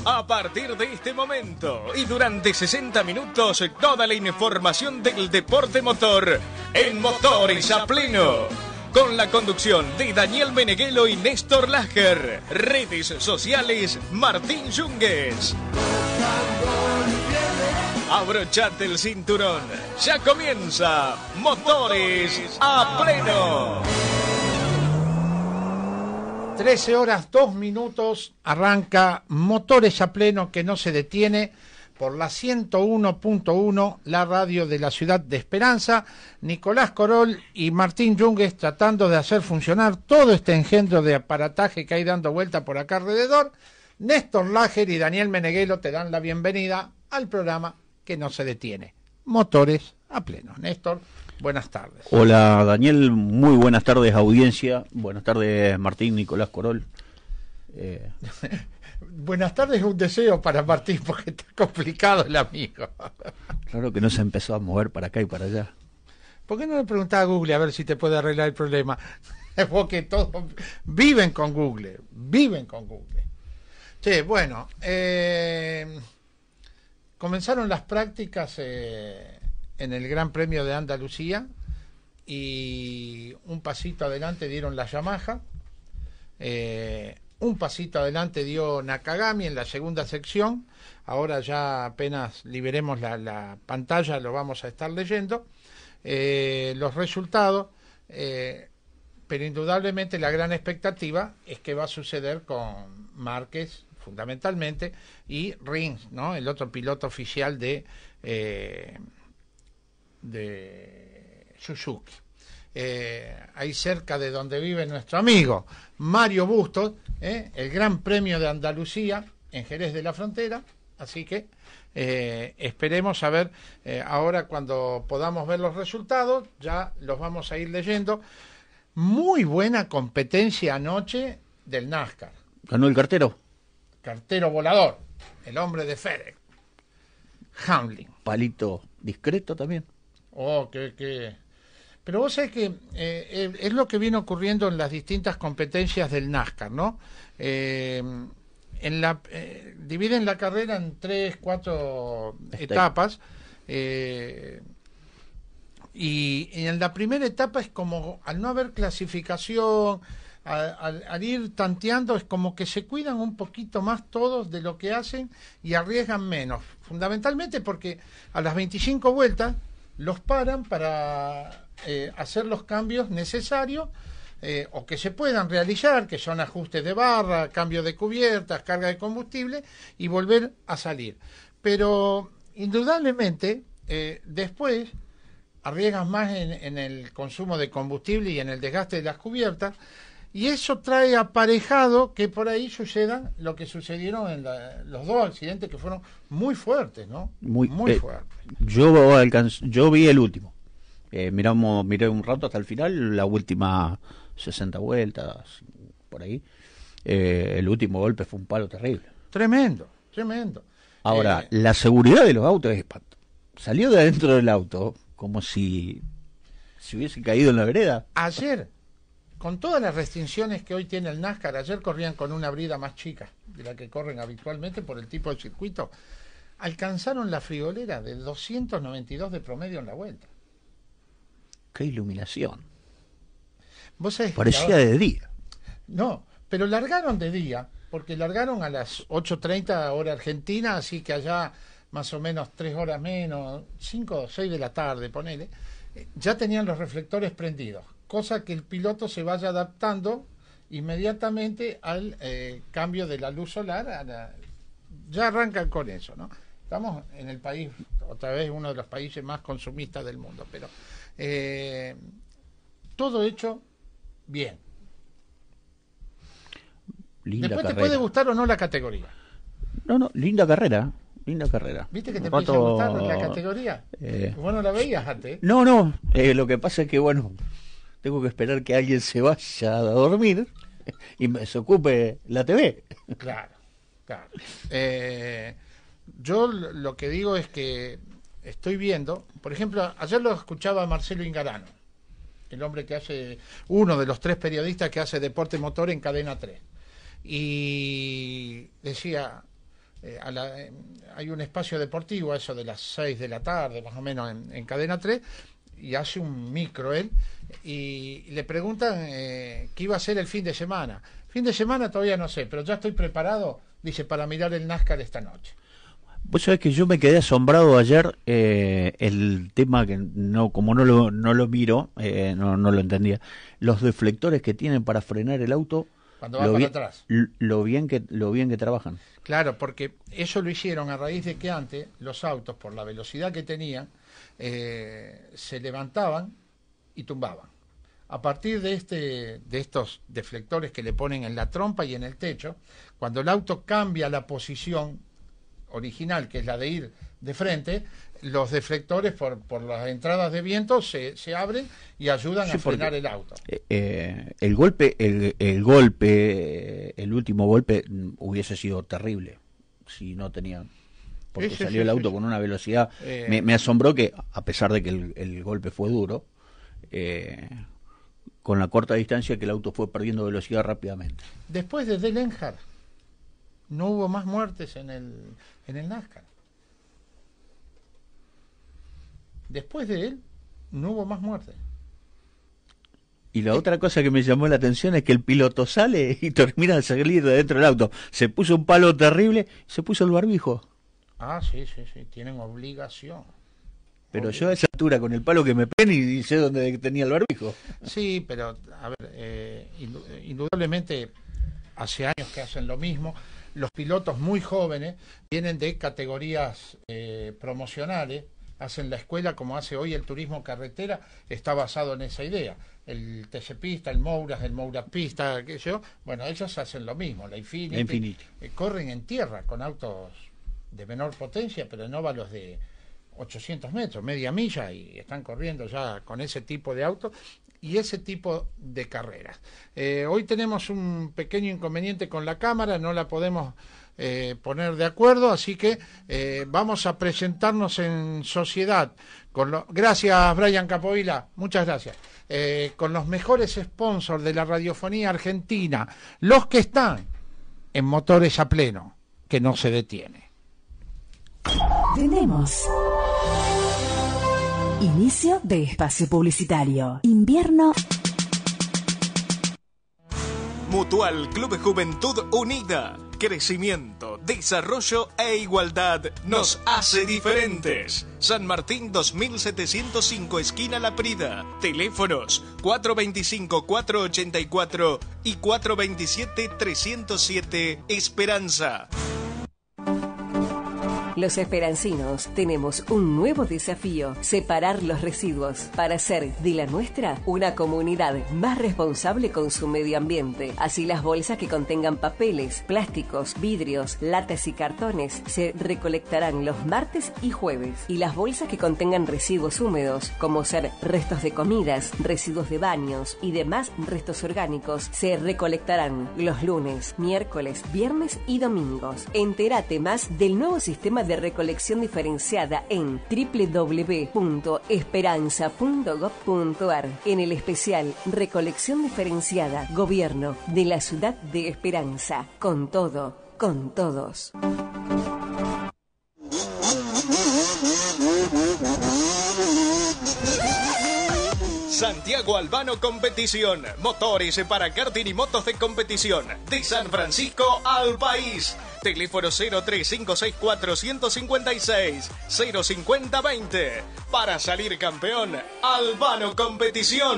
A partir de este momento y durante 60 minutos, toda la información del deporte motor en Motores a Pleno. Con la conducción de Daniel Meneghelo y Néstor Lager. Redes sociales, Martín Yungues. Abrochate el cinturón. Ya comienza Motores a Pleno. 13 horas 2 minutos, arranca Motores a Pleno, que no se detiene, por la 101.1, la radio de la ciudad de Esperanza. Nicolás Corol y Martín Yungues tratando de hacer funcionar todo este engendro de aparataje que hay dando vuelta por acá alrededor. Néstor Lager y Daniel Meneghelo te dan la bienvenida al programa que no se detiene, Motores a Pleno. Néstor, buenas tardes. Hola Daniel, muy buenas tardes audiencia, buenas tardes Martín, Nicolás Corol. Buenas tardes es un deseo para Martín porque está complicado el amigo. Claro que no se empezó a mover para acá y para allá. ¿Por qué no le preguntás a Google a ver si te puede arreglar el problema? Porque todos viven con Google. Sí, bueno, comenzaron las prácticas en el Gran Premio de Andalucía y un pasito adelante dieron la Yamaha, un pasito adelante dio Nakagami en la segunda sección. Ahora ya apenas liberemos la pantalla lo vamos a estar leyendo los resultados, pero indudablemente la gran expectativa es que va a suceder con Márquez fundamentalmente y Rins, ¿no? El otro piloto oficial de Suzuki. Ahí cerca de donde vive nuestro amigo Mario Bustos, el Gran Premio de Andalucía en Jerez de la Frontera, así que esperemos a ver ahora cuando podamos ver los resultados, ya los vamos a ir leyendo. Muy buena competencia anoche del NASCAR. ¿Ganó el cartero Volador, el hombre de FedEx, Hamlin. Palito discreto también. Oh, pero vos sabés que es lo que viene ocurriendo en las distintas competencias del NASCAR, ¿no? Dividen la carrera en 3, 4 etapas, y en la primera etapa es como, al no haber clasificación, al ir tanteando, es como que se cuidan un poquito más todos de lo que hacen y arriesgan menos, fundamentalmente porque a las 25 vueltas los paran para hacer los cambios necesarios o que se puedan realizar, que son ajustes de barra, cambio de cubiertas, carga de combustible y volver a salir. Pero indudablemente después arriesgan más en el consumo de combustible y en el desgaste de las cubiertas, y eso trae aparejado que por ahí sucedan lo que sucedieron en los dos accidentes que fueron muy fuertes, ¿no? Muy fuertes. Yo vi el último. Miré un rato hasta el final, la última 60 vueltas, por ahí. El último golpe fue un palo terrible. Tremendo. Ahora, la seguridad de los autos es espanto. Salió de adentro del auto como si hubiese caído en la vereda. Ayer, con todas las restricciones que hoy tiene el NASCAR, ayer corrían con una brida más chica de la que corren habitualmente por el tipo de circuito. Alcanzaron la frigolera de 292 de promedio en la vuelta. ¡Qué iluminación! ¿Vos sabés? Parecía de día. No, pero largaron de día, porque largaron a las 8:30 hora argentina, así que allá más o menos 3 horas menos, 5 o 6 de la tarde, ponele, ya tenían los reflectores prendidos, cosa que el piloto se vaya adaptando inmediatamente al cambio de la luz solar. Ya arrancan con eso, ¿no? Estamos en el país, otra vez uno de los países más consumistas del mundo, pero todo hecho bien. Linda Después carrera. te puede gustar o no la categoría. No, linda carrera. ¿Viste que te empieza a gustar la categoría? ¿Vos no la veías antes? No, lo que pasa es que, bueno, tengo que esperar que alguien se vaya a dormir y me desocupe la TV. Claro. Yo lo que digo es que estoy viendo, por ejemplo, ayer lo escuchaba a Marcelo Ingarano, el hombre que hace, uno de los 3 periodistas que hace deporte motor en Cadena 3, y decía, hay un espacio deportivo a eso de las 6 de la tarde, más o menos, en Cadena 3, y hace un micro él, y le preguntan qué iba a ser el fin de semana. Fin de semana todavía no sé, pero ya estoy preparado, dice, para mirar el NASCAR esta noche. Vos sabés que yo me quedé asombrado ayer, el tema que como no lo miro, no lo entendía, los deflectores que tienen para frenar el auto, cuando va para atrás. Lo bien que trabajan. Claro, porque eso lo hicieron a raíz de que antes los autos, por la velocidad que tenían, se levantaban y tumbaban. A partir de estos deflectores que le ponen en la trompa y en el techo, cuando el auto cambia la posición original, que es la de ir de frente, los deflectores por las entradas de viento se abren y ayudan a frenar el auto. El último golpe hubiese sido terrible si no tenían, porque salió el auto con una velocidad. Me asombró que, a pesar de que el golpe fue duro, con la corta distancia, que el auto fue perdiendo velocidad rápidamente. Después de Dale Earnhardt no hubo más muertes en el NASCAR. Después de él no hubo más muertes. Y la otra cosa que me llamó la atención es que el piloto sale y termina de salir de dentro del auto. Se puso un palo terrible, se puso el barbijo. Ah, sí, tienen obligación. Pero yo a esa altura, con el palo que me pen y sé dónde tenía el barbijo. Sí, pero, a ver, indudablemente hace años que hacen lo mismo. Los pilotos muy jóvenes vienen de categorías promocionales, hacen la escuela como hace hoy el turismo carretera, está basado en esa idea. El TC Pista, el Mouras Pista, qué sé yo, bueno, ellos hacen lo mismo, la Infinity. Corren en tierra con autos de menor potencia, pero en óvalos de 800 metros, media milla, y están corriendo ya con ese tipo de autos y ese tipo de carreras. Hoy tenemos un pequeño inconveniente con la cámara, no la podemos poner de acuerdo, así que vamos a presentarnos en sociedad. Gracias, Brian Capovilla, muchas gracias. Con los mejores sponsors de la radiofonía argentina, los que están en Motores a Pleno, que no se detiene. Tenemos inicio de espacio publicitario. Invierno. Mutual Club Juventud Unida. Crecimiento, desarrollo e igualdad nos hace diferentes. San Martín 2705, esquina La Prida. Teléfonos 425-484 y 427-307. Esperanza. Los esperancinos tenemos un nuevo desafío: separar los residuos para hacer de la nuestra una comunidad más responsable con su medio ambiente. Así, las bolsas que contengan papeles, plásticos, vidrios, latas y cartones se recolectarán los martes y jueves, y las bolsas que contengan residuos húmedos, como ser restos de comidas, residuos de baños y demás restos orgánicos, se recolectarán los lunes, miércoles, viernes y domingos. Entérate más del nuevo sistema de recolección diferenciada en www.esperanza.gov.ar en el especial Recolección Diferenciada, Gobierno de la Ciudad de Esperanza. Con todo, con todos. Santiago Albano Competición. Motores para karting y motos de competición. De San Francisco al país. Teléfono 03564-156-05020. Para salir campeón, Albano Competición.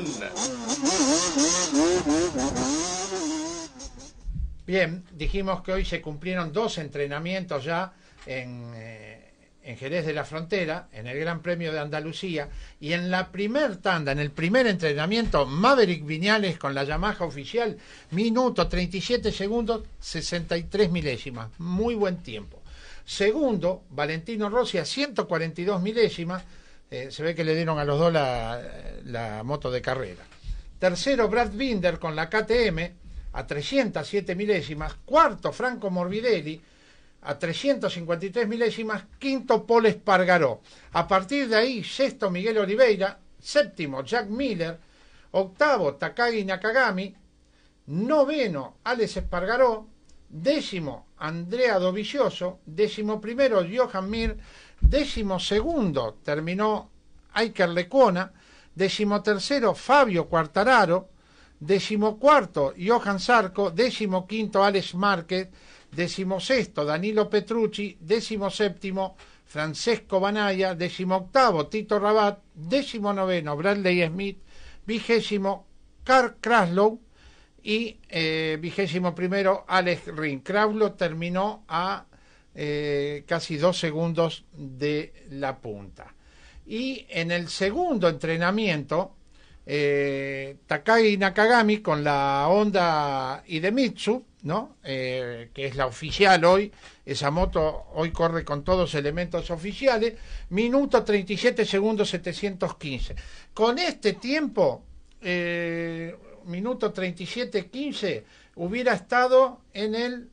Bien, dijimos que hoy se cumplieron 2 entrenamientos ya en Jerez de la Frontera, en el Gran Premio de Andalucía, y en la primer tanda, en el primer entrenamiento, Maverick Viñales con la Yamaha oficial, minuto 37 segundos 63 milésimas, muy buen tiempo. Segundo, Valentino Rossi a 142 milésimas, se ve que le dieron a los dos la moto de carrera. Tercero, Brad Binder con la KTM a 307 milésimas. Cuarto, Franco Morbidelli a 353 milésimas. Quinto, Paul Espargaró. A partir de ahí, sexto, Miguel Oliveira. Séptimo, Jack Miller. Octavo, Takagi Nakagami. Noveno, Alex Espargaró. décimo Andrea Dovizioso, 11º Johan Mir, 12º terminó Iker Lecuona, 13º Fabio Quartararo, 14º Johan Zarco, 15º Alex Márquez, 16º Danilo Petrucci, 17º Francesco Banaya, 18º Tito Rabat, 19º Bradley Smith, 20º Karl Kraslow y 21º Alex Rins. Kraslow terminó a casi 2 segundos de la punta. Y en el segundo entrenamiento, Takagi Nakagami con la Honda Idemitsu, ¿no? Que es la oficial hoy, esa moto hoy corre con todos los elementos oficiales, minuto 37 segundos 715. Con este tiempo, minuto 37:15, hubiera estado en el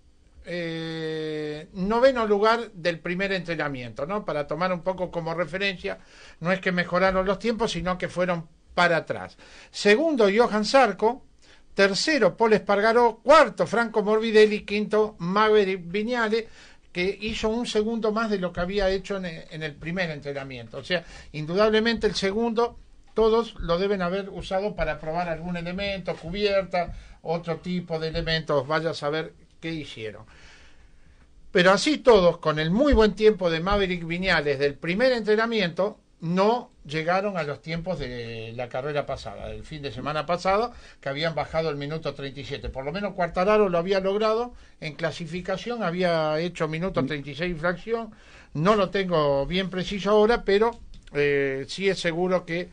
9º lugar del primer entrenamiento, ¿no? Para tomar un poco como referencia, no es que mejoraron los tiempos, sino que fueron para atrás. Segundo, Johan Zarco. Tercero, Paul Espargaró. Cuarto, Franco Morbidelli. Quinto, Maverick Viñales, que hizo 1 segundo más de lo que había hecho en el primer entrenamiento. O sea, indudablemente el segundo, todos lo deben haber usado para probar algún elemento, cubierta, otro tipo de elementos, vaya a saber qué hicieron. Pero así todos, con el muy buen tiempo de Maverick Viñales del primer entrenamiento, no llegaron a los tiempos de la carrera pasada, del fin de semana pasado, que habían bajado el minuto 37. Por lo menos Quartararo lo había logrado en clasificación, había hecho minuto 36 fracción, no lo tengo bien preciso ahora, pero sí es seguro que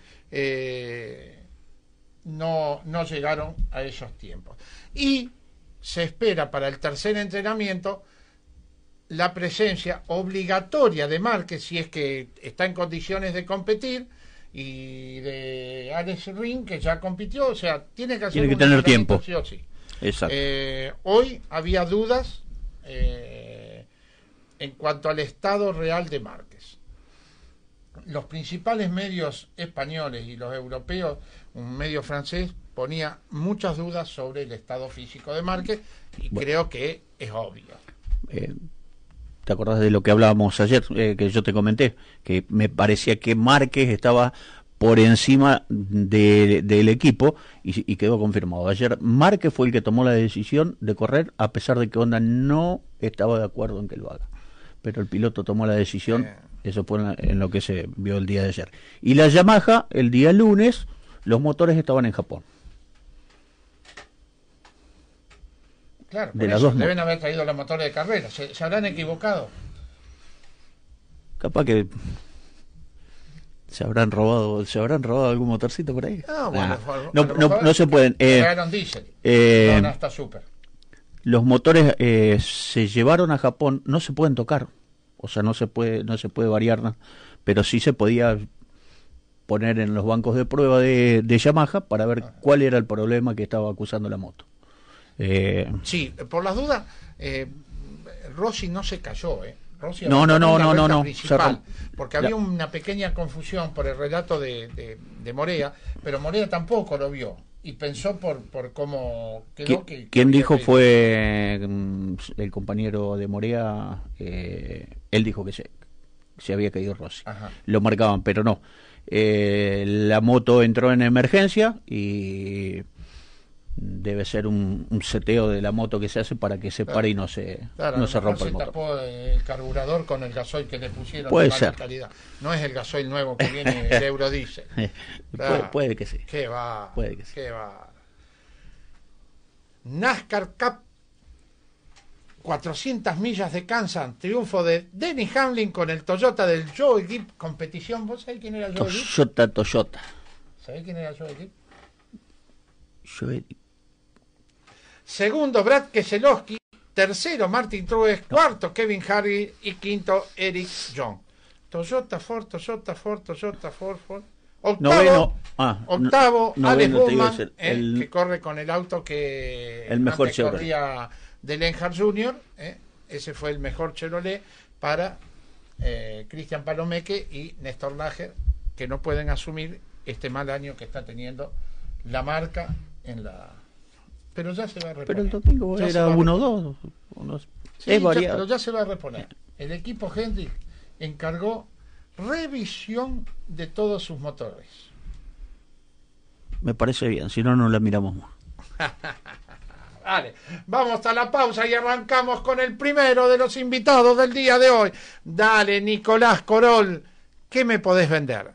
no llegaron a esos tiempos. Y se espera para el tercer entrenamiento la presencia obligatoria de Márquez, si es que está en condiciones de competir, y de Alex Rins, que ya compitió, o sea, tiene que tener tiempo. Sí o sí. Exacto. Hoy había dudas en cuanto al estado real de Márquez. Los principales medios españoles y los europeos, un medio francés, ponía muchas dudas sobre el estado físico de Márquez, y creo que es obvio. ¿Te acordás de lo que hablábamos ayer, que yo te comenté? Que me parecía que Márquez estaba por encima del equipo, y quedó confirmado. Ayer Márquez fue el que tomó la decisión de correr, a pesar de que Honda no estaba de acuerdo en que lo haga. Pero el piloto tomó la decisión, eso fue en lo que se vio el día de ayer. Y la Yamaha, el día lunes, los motores estaban en Japón. Claro, por eso deben haber traído los motores de carrera. ¿Se habrán equivocado? Capaz que se habrán robado algún motorcito por ahí. No se pueden. Diesel. No está súper. Los motores se llevaron a Japón, no se pueden tocar. O sea, no se puede variar nada, pero sí se podía poner en los bancos de prueba de Yamaha para ver cuál era el problema que estaba acusando la moto. Sí, por las dudas, Rossi no se cayó, Rossi no, porque había una pequeña confusión por el relato de Morea, pero Morea tampoco lo vio y pensó por cómo quedó. ¿Quién dijo caído? Fue el compañero de Morea, él dijo que se había caído Rossi. Ajá. Lo marcaban, pero no. La moto entró en emergencia y debe ser un seteo de la moto que se hace para que se pare y no se rompa el motor. Se tapó el carburador con el gasoil que le pusieron. Puede ser. Calidad. No es el gasoil nuevo que viene el Eurodiesel. Puede que sí. ¿Qué va? Puede que sí. ¿Qué va? NASCAR Cup, 400 millas de Kansas, triunfo de Denny Hamlin con el Toyota del Joe Gibbs, competición. ¿Vos sabés quién era Joe Gibbs? Toyota. ¿Sabés quién era Joe Gibbs? Joe Gibbs. Segundo, Brad Keselowski. Tercero, Martin Truex. Cuarto, Kevin Harvick. Y quinto, Eric John. Toyota, Ford. Octavo, Alex Bowman, que corre con el auto que el mejor corría de Earnhardt Jr. Ese fue el mejor Chevrolet para Cristian Palomeque y Néstor Lager, que no pueden asumir este mal año que está teniendo la marca en la... pero ya se va a reponer. Pero el domingo Ya se era va a 1-2. Sí, Es variado. pero ya se va a reponer. El equipo Hendrick encargó revisión de todos sus motores. Me parece bien, si no, no la miramos más. Vale, vamos a la pausa y arrancamos con el primero de los invitados del día de hoy. Dale, Nicolás Corol, ¿qué me podés vender?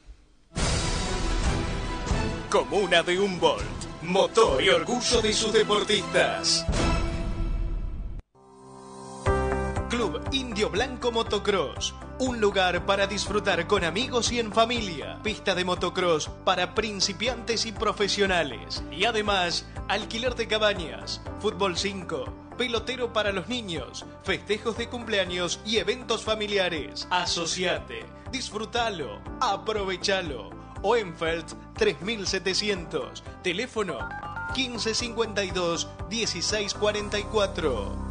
Comuna de Humboldt, motor y orgullo de sus deportistas. Club Indio Blanco Motocross, un lugar para disfrutar con amigos y en familia. Pista de motocross para principiantes y profesionales. Y además, alquiler de cabañas, fútbol 5, pelotero para los niños, festejos de cumpleaños y eventos familiares. Asociate, disfrútalo, aprovechalo. Oenfeld 3700, teléfono 1552 1644.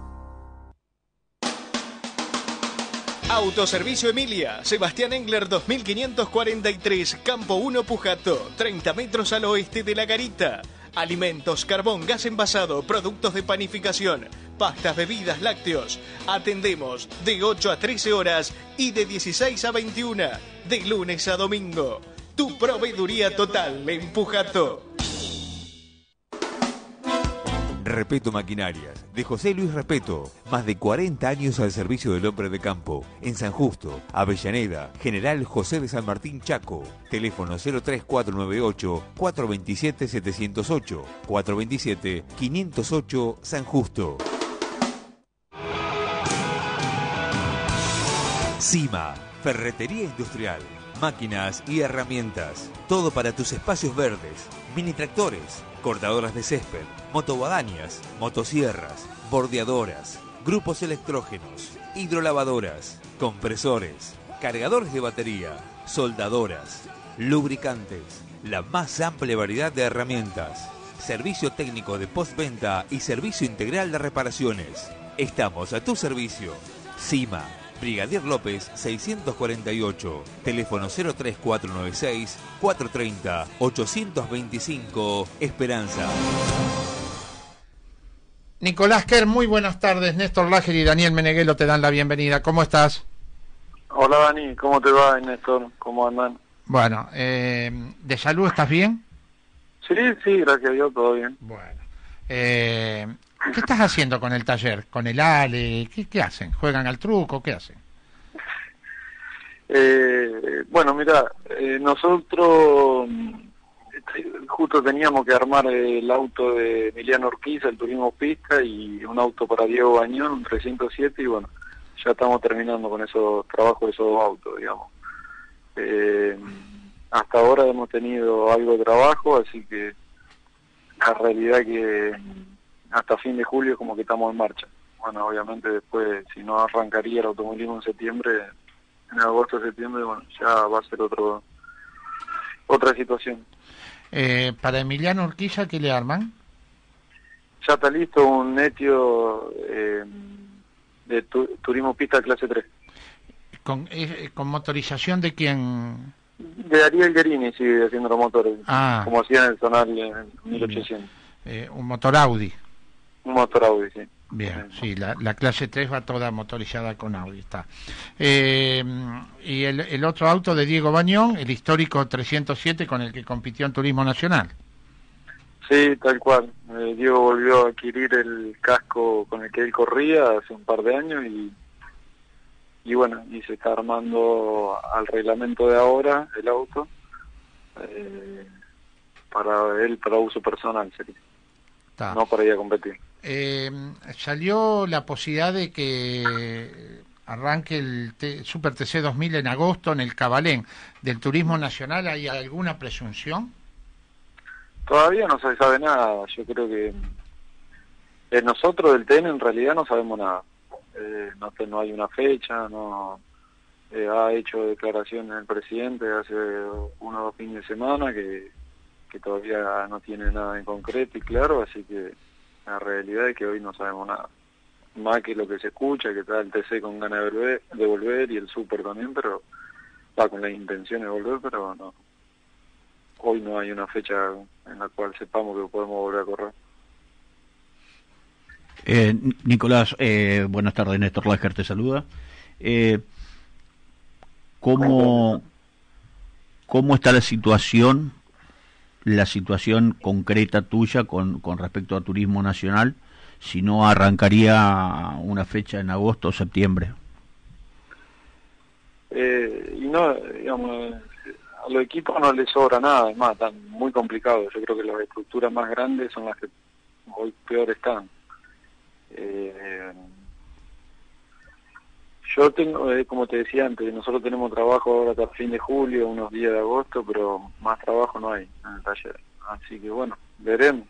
Autoservicio Emilia, Sebastián Engler 2543, Campo 1 Pujato, 30 metros al oeste de La Garita. Alimentos, carbón, gas envasado, productos de panificación, pastas, bebidas, lácteos. Atendemos de 8 a 13 horas y de 16 a 21, de lunes a domingo. Tu proveeduría total en Pujato. Repeto Maquinarias, de José Luis Repeto, más de 40 años al servicio del hombre de campo, en San Justo, Avellaneda, General José de San Martín Chaco, teléfono 03498-427-708, 427-508 San Justo. CIMA, Ferretería Industrial, máquinas y herramientas, todo para tus espacios verdes, mini tractores, cortadoras de césped, motoguadañas, motosierras, bordeadoras, grupos electrógenos, hidrolavadoras, compresores, cargadores de batería, soldadoras, lubricantes, la más amplia variedad de herramientas, servicio técnico de postventa y servicio integral de reparaciones. Estamos a tu servicio. CIMA, Brigadier López 648, teléfono 03496-430-825, Esperanza. Nicolás Kerr, muy buenas tardes. Néstor Lager y Daniel Meneghelo te dan la bienvenida. ¿Cómo estás? Hola Dani, ¿cómo te va, Néstor? ¿Cómo andan? Bueno, ¿de salud estás bien? Sí, gracias a Dios, todo bien. Bueno, ¿qué estás haciendo con el taller? ¿Con el Ale? ¿Qué hacen? ¿Juegan al truco? ¿Qué hacen? Bueno, mira, nosotros justo teníamos que armar el auto de Emiliano Urquiza, el turismo pista, y un auto para Diego Bañón, un 307, y bueno, ya estamos terminando con esos trabajos de esos dos autos, digamos. Hasta ahora hemos tenido algo de trabajo, así que la realidad que hasta fin de julio como que estamos en marcha. Bueno, obviamente después, si no arrancaría el automovilismo en septiembre, en agosto, septiembre, bueno, ya va a ser otra situación. Para Emiliano Urquiza, ¿qué le arman? Ya está listo un Netio de turismo pista clase 3. ¿Con motorización de quién? De Ariel Guerini sigue haciendo los motores, como hacía en el Zonal en 1800. Un motor Audi. Un motor Audi, sí. Bien, sí, la clase 3 va toda motorizada con Audi, está. Y el otro auto de Diego Bañón, el histórico 307 con el que compitió en Turismo Nacional. Sí, tal cual. Diego volvió a adquirir el casco con el que él corría hace un par de años y bueno, y se está armando al reglamento de ahora el auto para uso personal sería. No para ir a competir. Salió la posibilidad de que arranque el Super TC 2000 en agosto en el Cabalén del Turismo Nacional. ¿Hay alguna presunción? Todavía no se sabe nada. Yo creo que nosotros del TN en realidad no sabemos nada. No hay una fecha, no ha hecho declaraciones el presidente hace 1 o 2 fines de semana que todavía no tiene nada en concreto y claro, así que la realidad es que hoy no sabemos nada. Más que lo que se escucha, que está el TC con ganas de volver y el Super también, pero va con la intención de volver, pero no. Hoy no hay una fecha en la cual sepamos que podemos volver a correr. Nicolás, buenas tardes, Néstor Lasker te saluda. ¿Cómo está la situación concreta tuya con respecto a turismo nacional? Si no arrancaría una fecha en agosto o septiembre. Y no, digamos, a los equipos no les sobra nada, es más, están muy complicados. Yo creo que las estructuras más grandes son las que hoy peor están. Yo tengo, como te decía antes, nosotros tenemos trabajo ahora hasta fin de julio, unos días de agosto, pero más trabajo no hay en el taller. Así que bueno, veremos,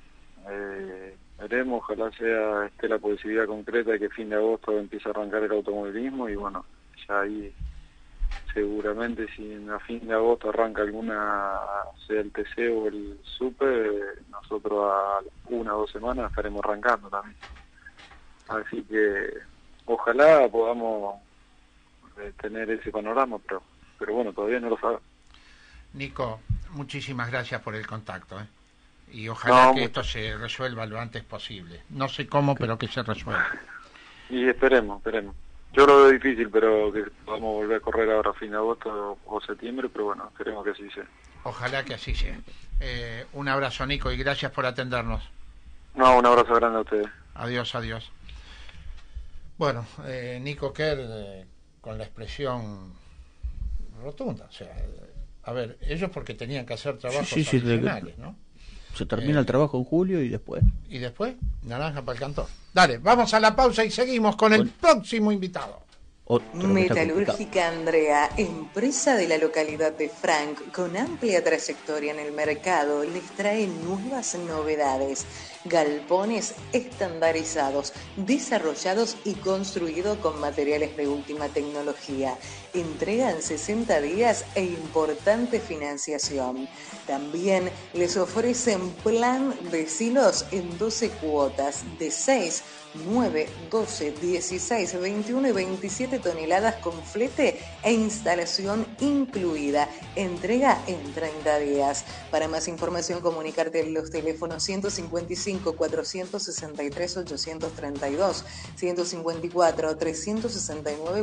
ojalá esté la posibilidad concreta de que fin de agosto empiece a arrancar el automovilismo y bueno, ya ahí seguramente si a fin de agosto arranca alguna, sea el TC o el Super, nosotros a 1 o 2 semanas estaremos arrancando también. Así que ojalá podamos tener ese panorama, pero bueno, todavía no lo sabemos. Nico, muchísimas gracias por el contacto, y ojalá que esto se resuelva lo antes posible. No sé cómo, pero que se resuelva. Y esperemos. Yo lo veo difícil, pero que podamos volver a correr ahora a fin de agosto o septiembre, pero bueno, esperemos que así sea. Ojalá que así sea. Un abrazo, Nico, y gracias por atendernos. No, un abrazo grande a ustedes. Adiós. Bueno, Nico Kerr, con la expresión rotunda, o sea, a ver, ellos porque tenían que hacer trabajos adicionales, ¿no? Se termina el trabajo en julio y después. Y después, naranja para el cantor. Dale, vamos a la pausa y seguimos con el próximo invitado. Metalúrgica Andrea, empresa de la localidad de Frank, con amplia trayectoria en el mercado, les trae nuevas novedades. Galpones estandarizados, desarrollados y construidos con materiales de última tecnología. Entrega en 60 días e importante financiación. También les ofrecen plan de silos en 12 cuotas de 6, 9, 12, 16, 21 y 27 toneladas con flete e instalación incluida. Entrega en 30 días. Para más información, comunicarte en los teléfonos 155 463 832, 154 369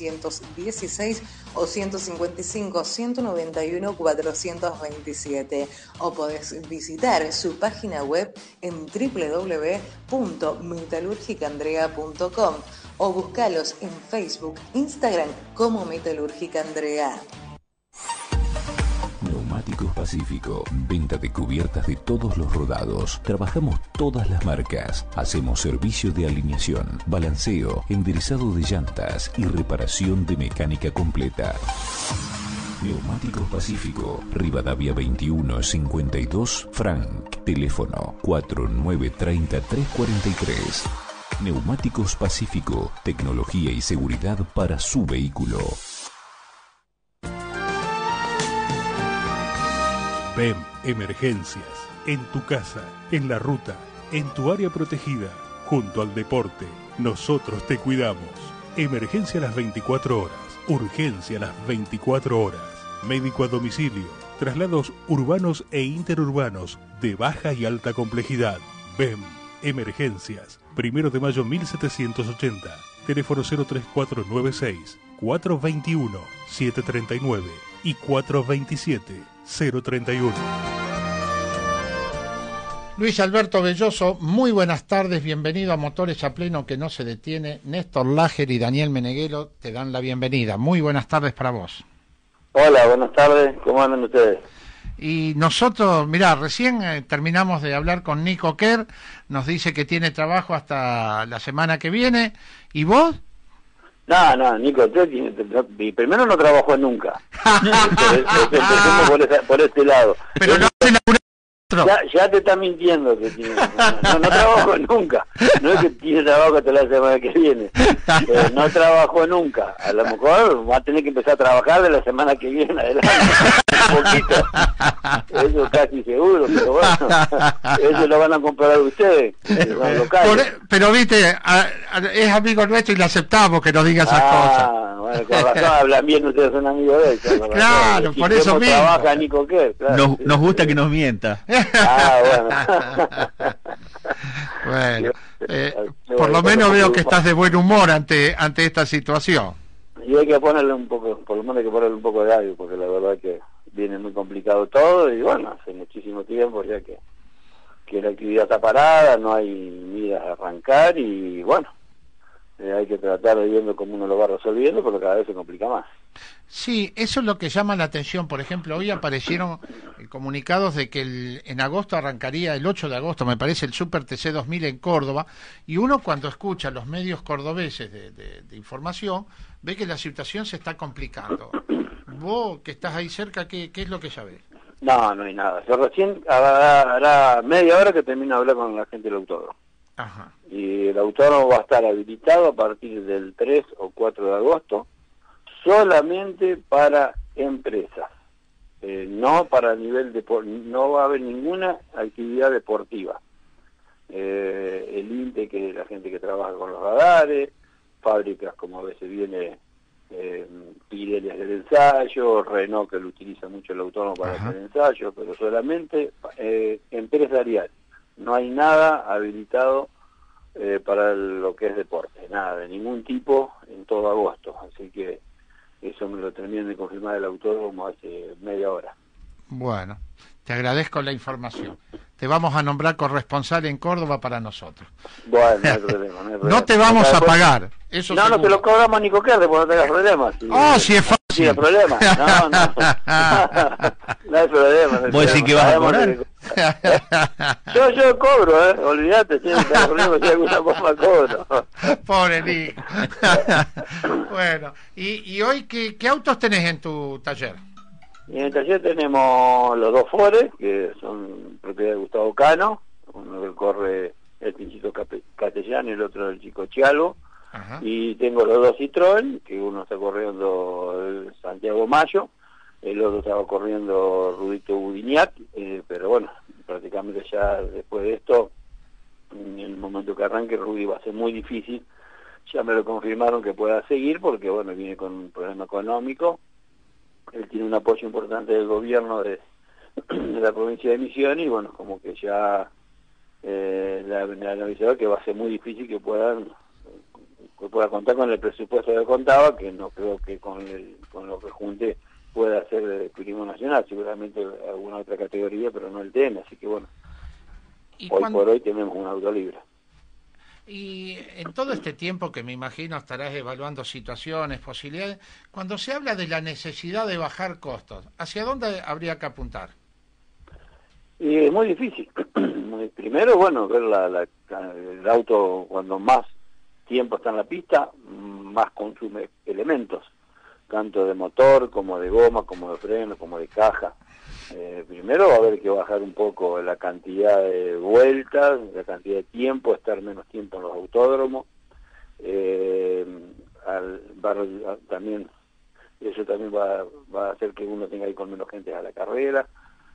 416 o 155 191 427. O podés visitar su página web en www.metalurgicandrea.com o buscalos en Facebook, Instagram como Metalúrgica Andrea. Neumáticos Pacífico, venta de cubiertas de todos los rodados. Trabajamos todas las marcas. Hacemos servicio de alineación, balanceo, enderezado de llantas y reparación de mecánica completa. Neumáticos Pacífico, Rivadavia 2152, Frank. Teléfono 4930-343. Neumáticos Pacífico, tecnología y seguridad para su vehículo. BEM Emergencias, en tu casa, en la ruta, en tu área protegida, junto al deporte. Nosotros te cuidamos. Emergencia a las 24 horas, urgencia a las 24 horas. Médico a domicilio, traslados urbanos e interurbanos de baja y alta complejidad. BEM Emergencias, 1 de mayo 1780, teléfono 03496 421 739 y 427 031. Luis Alberto Belloso, muy buenas tardes, bienvenido a Motores a Pleno que no se detiene. Néstor Lasker y Daniel Meneghelo te dan la bienvenida. Muy buenas tardes para vos. Hola, buenas tardes, ¿cómo andan ustedes? Y nosotros, mirá, recién terminamos de hablar con Nico Kerr, nos dice que tiene trabajo hasta la semana que viene, ¿y vos? No, Nico, primero no trabajó nunca. Empecemos por este lado. Pero no se ya te está mintiendo que tiene, no trabajó nunca. No es que tiene trabajo hasta la semana que viene. No trabajó nunca. A lo mejor va a tener que empezar a trabajar de la semana que viene adelante. Un poquito. Eso casi seguro, pero bueno, eso lo van a comprar ustedes, los locales. Pero viste, es amigo nuestro y le aceptamos que nos diga esas cosas. Bueno, con razón hablan bien, ustedes son amigos de él. Claro, por eso mismo. Trabaja Nico Kerr, claro. Nos gusta que nos mienta. Bueno. Bueno. Por lo menos veo que estás de buen humor ante esta situación. Y hay que ponerle un poco, por lo menos hay que ponerle un poco de algo, porque la verdad que viene muy complicado todo, y bueno, hace muchísimo tiempo ya que la actividad está parada, no hay miras a arrancar, y bueno, hay que tratar de viendo cómo uno lo va resolviendo, porque cada vez se complica más. Sí, eso es lo que llama la atención. Por ejemplo, hoy aparecieron comunicados de que en agosto arrancaría, el 8 de agosto, me parece, el Super TC 2000 en Córdoba, y uno cuando escucha los medios cordobeses de información, ve que la situación se está complicando. Vos, que estás ahí cerca, ¿qué es lo que sabés? No, no hay nada. Yo recién hará media hora que termino de hablar con la gente del autódromo. Ajá. Y el autódromo va a estar habilitado a partir del 3 o 4 de agosto, solamente para empresas, no para nivel no va a haber ninguna actividad deportiva. El INTE, que es la gente que trabaja con los radares, fábricas como a veces viene Pirelli del ensayo, Renault, que lo utiliza mucho el autónomo para hacer ensayo, pero solamente empresarial. No hay nada habilitado para lo que es deporte, nada, de ningún tipo en todo agosto, así que eso me lo terminan de confirmar el autódromo hace media hora. Bueno, te agradezco la información. Te vamos a nombrar corresponsal en Córdoba para nosotros. Bueno, no hay problema. No, hay problema. No te vamos a pagar. Eso no, no te lo cobramos ni coquete, porque no tengas problemas. Si es fácil. No hay problema. No, no hay problema. ¿Vos decís que vas a cobrar? Yo cobro, olvídate, si hay problema, si alguna forma cobro. Pobre Nico. Bueno, y hoy, ¿qué autos tenés en tu taller? Y en el taller tenemos los dos Fores, que son propiedad de Gustavo Cano, uno que corre el Pinchito Castellano y el otro el Chico Chialvo. Ajá. Y tengo los dos Citroën, que uno está corriendo el Santiago Mayo, el otro estaba corriendo Rudito Budignac, pero bueno, prácticamente ya después de esto, en el momento que arranque, Rudy va a ser muy difícil. Ya me lo confirmaron que pueda seguir, porque bueno, viene con un problema económico. Él tiene un apoyo importante del gobierno de la provincia de Misiones, y bueno, como que ya le han avisado que va a ser muy difícil que pueda contar con el presupuesto que contaba, que no creo que con lo que junte pueda hacer de turismo nacional, seguramente alguna otra categoría, pero no el TN, así que bueno, hoy por hoy tenemos un auto libre. Y en todo este tiempo que me imagino estarás evaluando situaciones, posibilidades, cuando se habla de la necesidad de bajar costos, ¿hacia dónde habría que apuntar? Y es muy difícil. Primero, bueno, ver el auto cuando más tiempo está en la pista, más consume elementos, tanto de motor como de goma, como de freno, como de caja. Primero va a haber que bajar un poco la cantidad de vueltas, la cantidad de tiempo, estar menos tiempo en los autódromos. También eso también va a hacer que uno tenga que ir con menos gente a la carrera.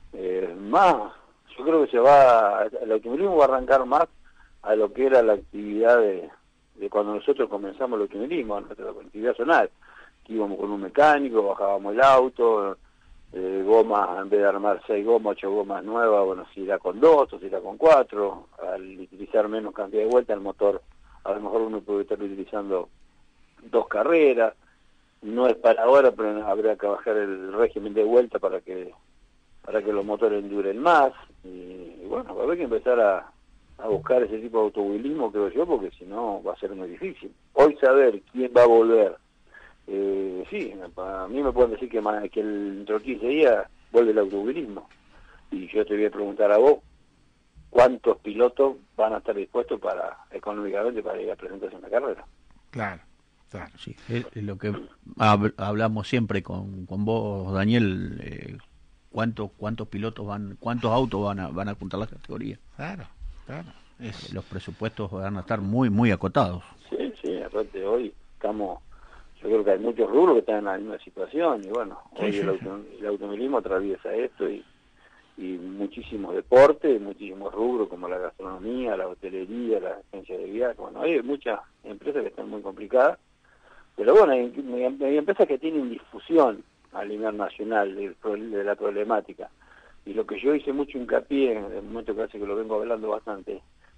Yo creo que el automovilismo va a arrancar más a lo que era la actividad de cuando nosotros comenzamos el automovilismo, nuestra actividad zonal, que íbamos con un mecánico, bajábamos el auto, gomas, en vez de armar 6 gomas, 8 gomas nuevas, bueno, si irá con 2 o si irá con 4, al utilizar menos cantidad de vueltas, el motor, a lo mejor uno puede estar utilizando 2 carreras, no es para ahora, pero habría que bajar el régimen de vuelta para que los motores duren más, y bueno, va a haber que empezar a buscar ese tipo de automovilismo, creo yo, porque si no va a ser muy difícil. Hoy saber quién va a volver, sí, a mí me pueden decir que dentro de 15 días vuelve el automovilismo, y yo te voy a preguntar a vos, ¿cuántos pilotos van a estar dispuestos económicamente para ir a presentarse en la carrera? Claro. Sí, es lo que hablamos siempre con vos, Daniel, cuántos pilotos cuántos autos van a apuntar la categoría. Claro. Los presupuestos van a estar muy, muy acotados. Sí, aparte hoy yo creo que hay muchos rubros que están en la misma situación, y bueno, hoy el automovilismo atraviesa esto, y muchísimos deportes, muchísimos rubros como la gastronomía, la hotelería, la agencia de viajes. Bueno, hay muchas empresas que están muy complicadas, pero bueno, hay empresas que tienen difusión a nivel nacional de la problemática. Y lo que yo hice mucho hincapié, en el momento que hace que lo vengo hablando bastante,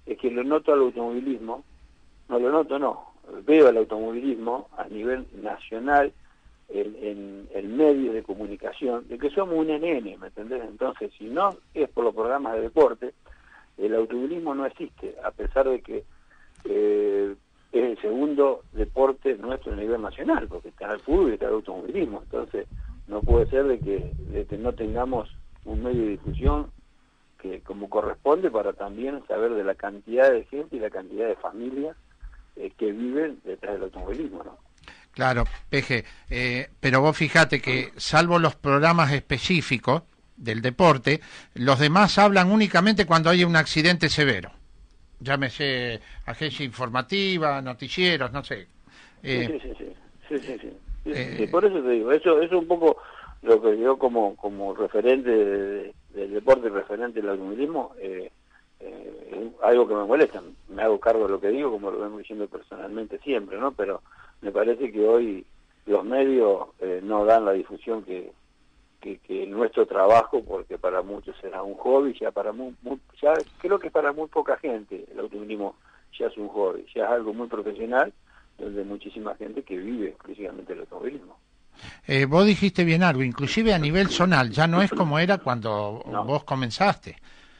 es que lo noto al automovilismo, veo el automovilismo a nivel nacional en medios de comunicación, de que somos un NN, ¿me entendés? Entonces, si no es por los programas de deporte, el automovilismo no existe, a pesar de que es el segundo deporte nuestro a nivel nacional, porque está el fútbol y está el automovilismo. Entonces, no puede ser de que no tengamos un medio de difusión que como corresponde para también saber de la cantidad de gente y la cantidad de familias que viven detrás del automovilismo, ¿no? Claro, Peje, pero vos fíjate que salvo los programas específicos del deporte, los demás hablan únicamente cuando hay un accidente severo. Llámese agencia informativa, noticieros, no sé. Sí, por eso te digo, eso es un poco lo que yo como referente del deporte, referente del automovilismo, algo que me molesta. Me hago cargo de lo que digo, como lo vengo diciendo personalmente siempre, ¿no? Pero me parece que hoy los medios no dan la difusión que nuestro trabajo, porque para muchos será un hobby, ya creo que para muy poca gente el automovilismo ya es un hobby, ya es algo muy profesional, donde hay muchísima gente que vive exclusivamente el automovilismo. Vos dijiste bien algo, inclusive a nivel zonal, ya no es como era cuando vos comenzaste.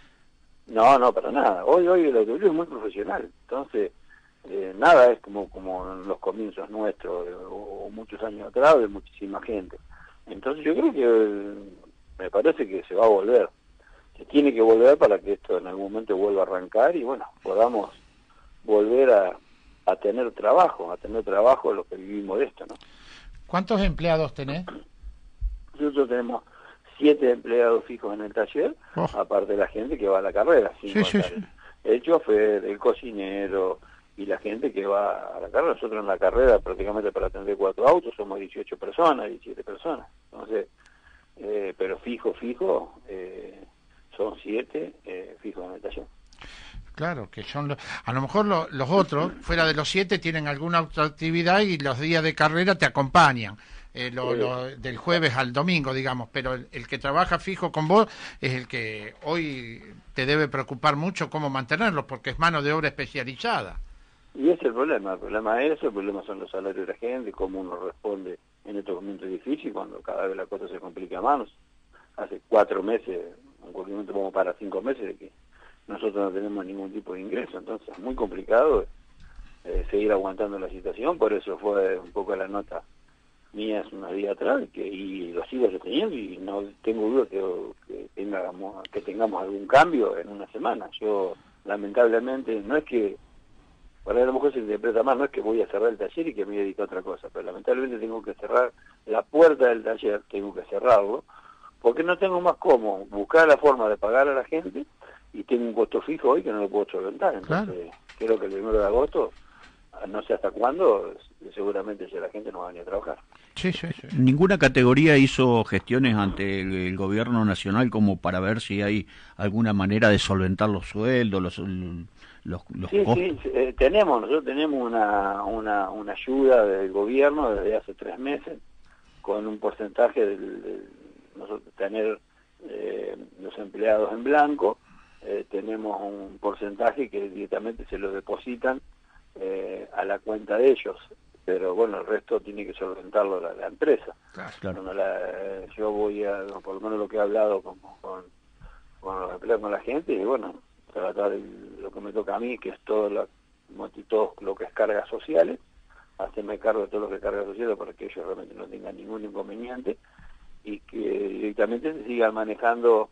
No, para nada. Hoy el automovilismo es muy profesional, entonces nada es como en los comienzos nuestros, o muchos años atrás, de muchísima gente. Entonces yo creo que me parece que se va a volver, se tiene que volver para que esto en algún momento vuelva a arrancar y bueno, podamos volver a tener trabajo los que vivimos de esto, ¿no? ¿Cuántos empleados tenés? Nosotros tenemos 7 empleados fijos en el taller, aparte de la gente que va a la carrera, el chofer, el cocinero y la gente que va a la carrera. Nosotros en la carrera prácticamente para atender 4 autos somos 18 personas, 17 personas. Entonces, pero fijo, son 7 fijos en el taller. Claro, que son a lo mejor los otros, fuera de los 7, tienen alguna otra actividad y los días de carrera te acompañan, del jueves al domingo, digamos, pero el que trabaja fijo con vos es el que hoy te debe preocupar mucho cómo mantenerlo, porque es mano de obra especializada. Y ese es el problema es eso, el problema son los salarios de la gente, cómo uno responde en estos momentos difíciles, cuando cada vez la cosa se complica más. Hace 4 meses, en cualquier momento vamos para 5 meses de que nosotros no tenemos ningún tipo de ingreso, entonces es muy complicado seguir aguantando la situación. Por eso fue un poco la nota mía hace unos días atrás, y lo sigo sosteniendo, y no tengo duda que tengamos algún cambio en una semana. Yo lamentablemente, no es que, para a lo mejor se interpreta mal, no es que voy a cerrar el taller y que me dedico a otra cosa, pero lamentablemente tengo que cerrar la puerta del taller, tengo que cerrarlo, porque no tengo más cómo buscar la forma de pagar a la gente, y tengo un costo fijo hoy que no lo puedo solventar. Entonces, creo que el 1 de agosto, no sé hasta cuándo, seguramente ya la gente no va a venir a trabajar. Sí. ¿Ninguna categoría hizo gestiones ante el gobierno nacional como para ver si hay alguna manera de solventar los sueldos, los costos? Sí, nosotros tenemos una ayuda del gobierno desde hace 3 meses, con un porcentaje de nosotros tener los empleados en blanco. Tenemos un porcentaje que directamente se lo depositan a la cuenta de ellos, pero bueno, el resto tiene que solventarlo la empresa. Claro. Yo voy por lo menos lo que he hablado con los empleados, con la gente, y bueno, tratar lo que me toca a mí, que es todo lo que es cargas sociales, hacerme cargo de todo lo que es cargas sociales para que ellos realmente no tengan ningún inconveniente, y que directamente se sigan manejando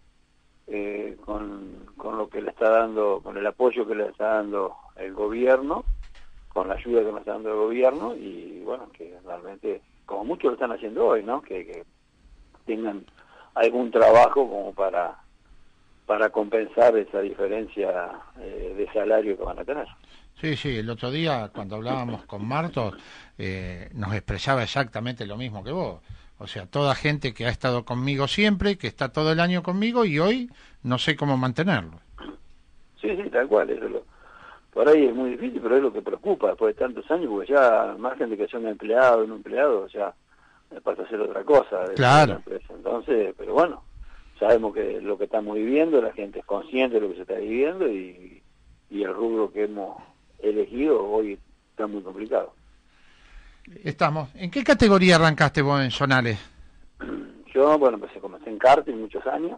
con lo que le está dando, con el apoyo que le está dando el gobierno, con la ayuda que nos está dando el gobierno, y bueno, que realmente, como muchos lo están haciendo hoy, ¿no? Que tengan algún trabajo como para compensar esa diferencia de salario que van a tener. Sí, el otro día cuando hablábamos con Martos nos expresaba exactamente lo mismo que vos. O sea, toda gente que ha estado conmigo siempre, que está todo el año conmigo, y hoy no sé cómo mantenerlo. Sí, tal cual. Por ahí es muy difícil, pero es lo que preocupa después de tantos años, porque ya, más gente que sea un empleado, ya pasa a ser otra cosa. Claro. Entonces, pero bueno, sabemos que lo que estamos viviendo, la gente es consciente de lo que se está viviendo, y y el rubro que hemos elegido hoy está muy complicado. Estamos. ¿En qué categoría arrancaste vos en zonales? Yo, bueno, comencé en karting muchos años,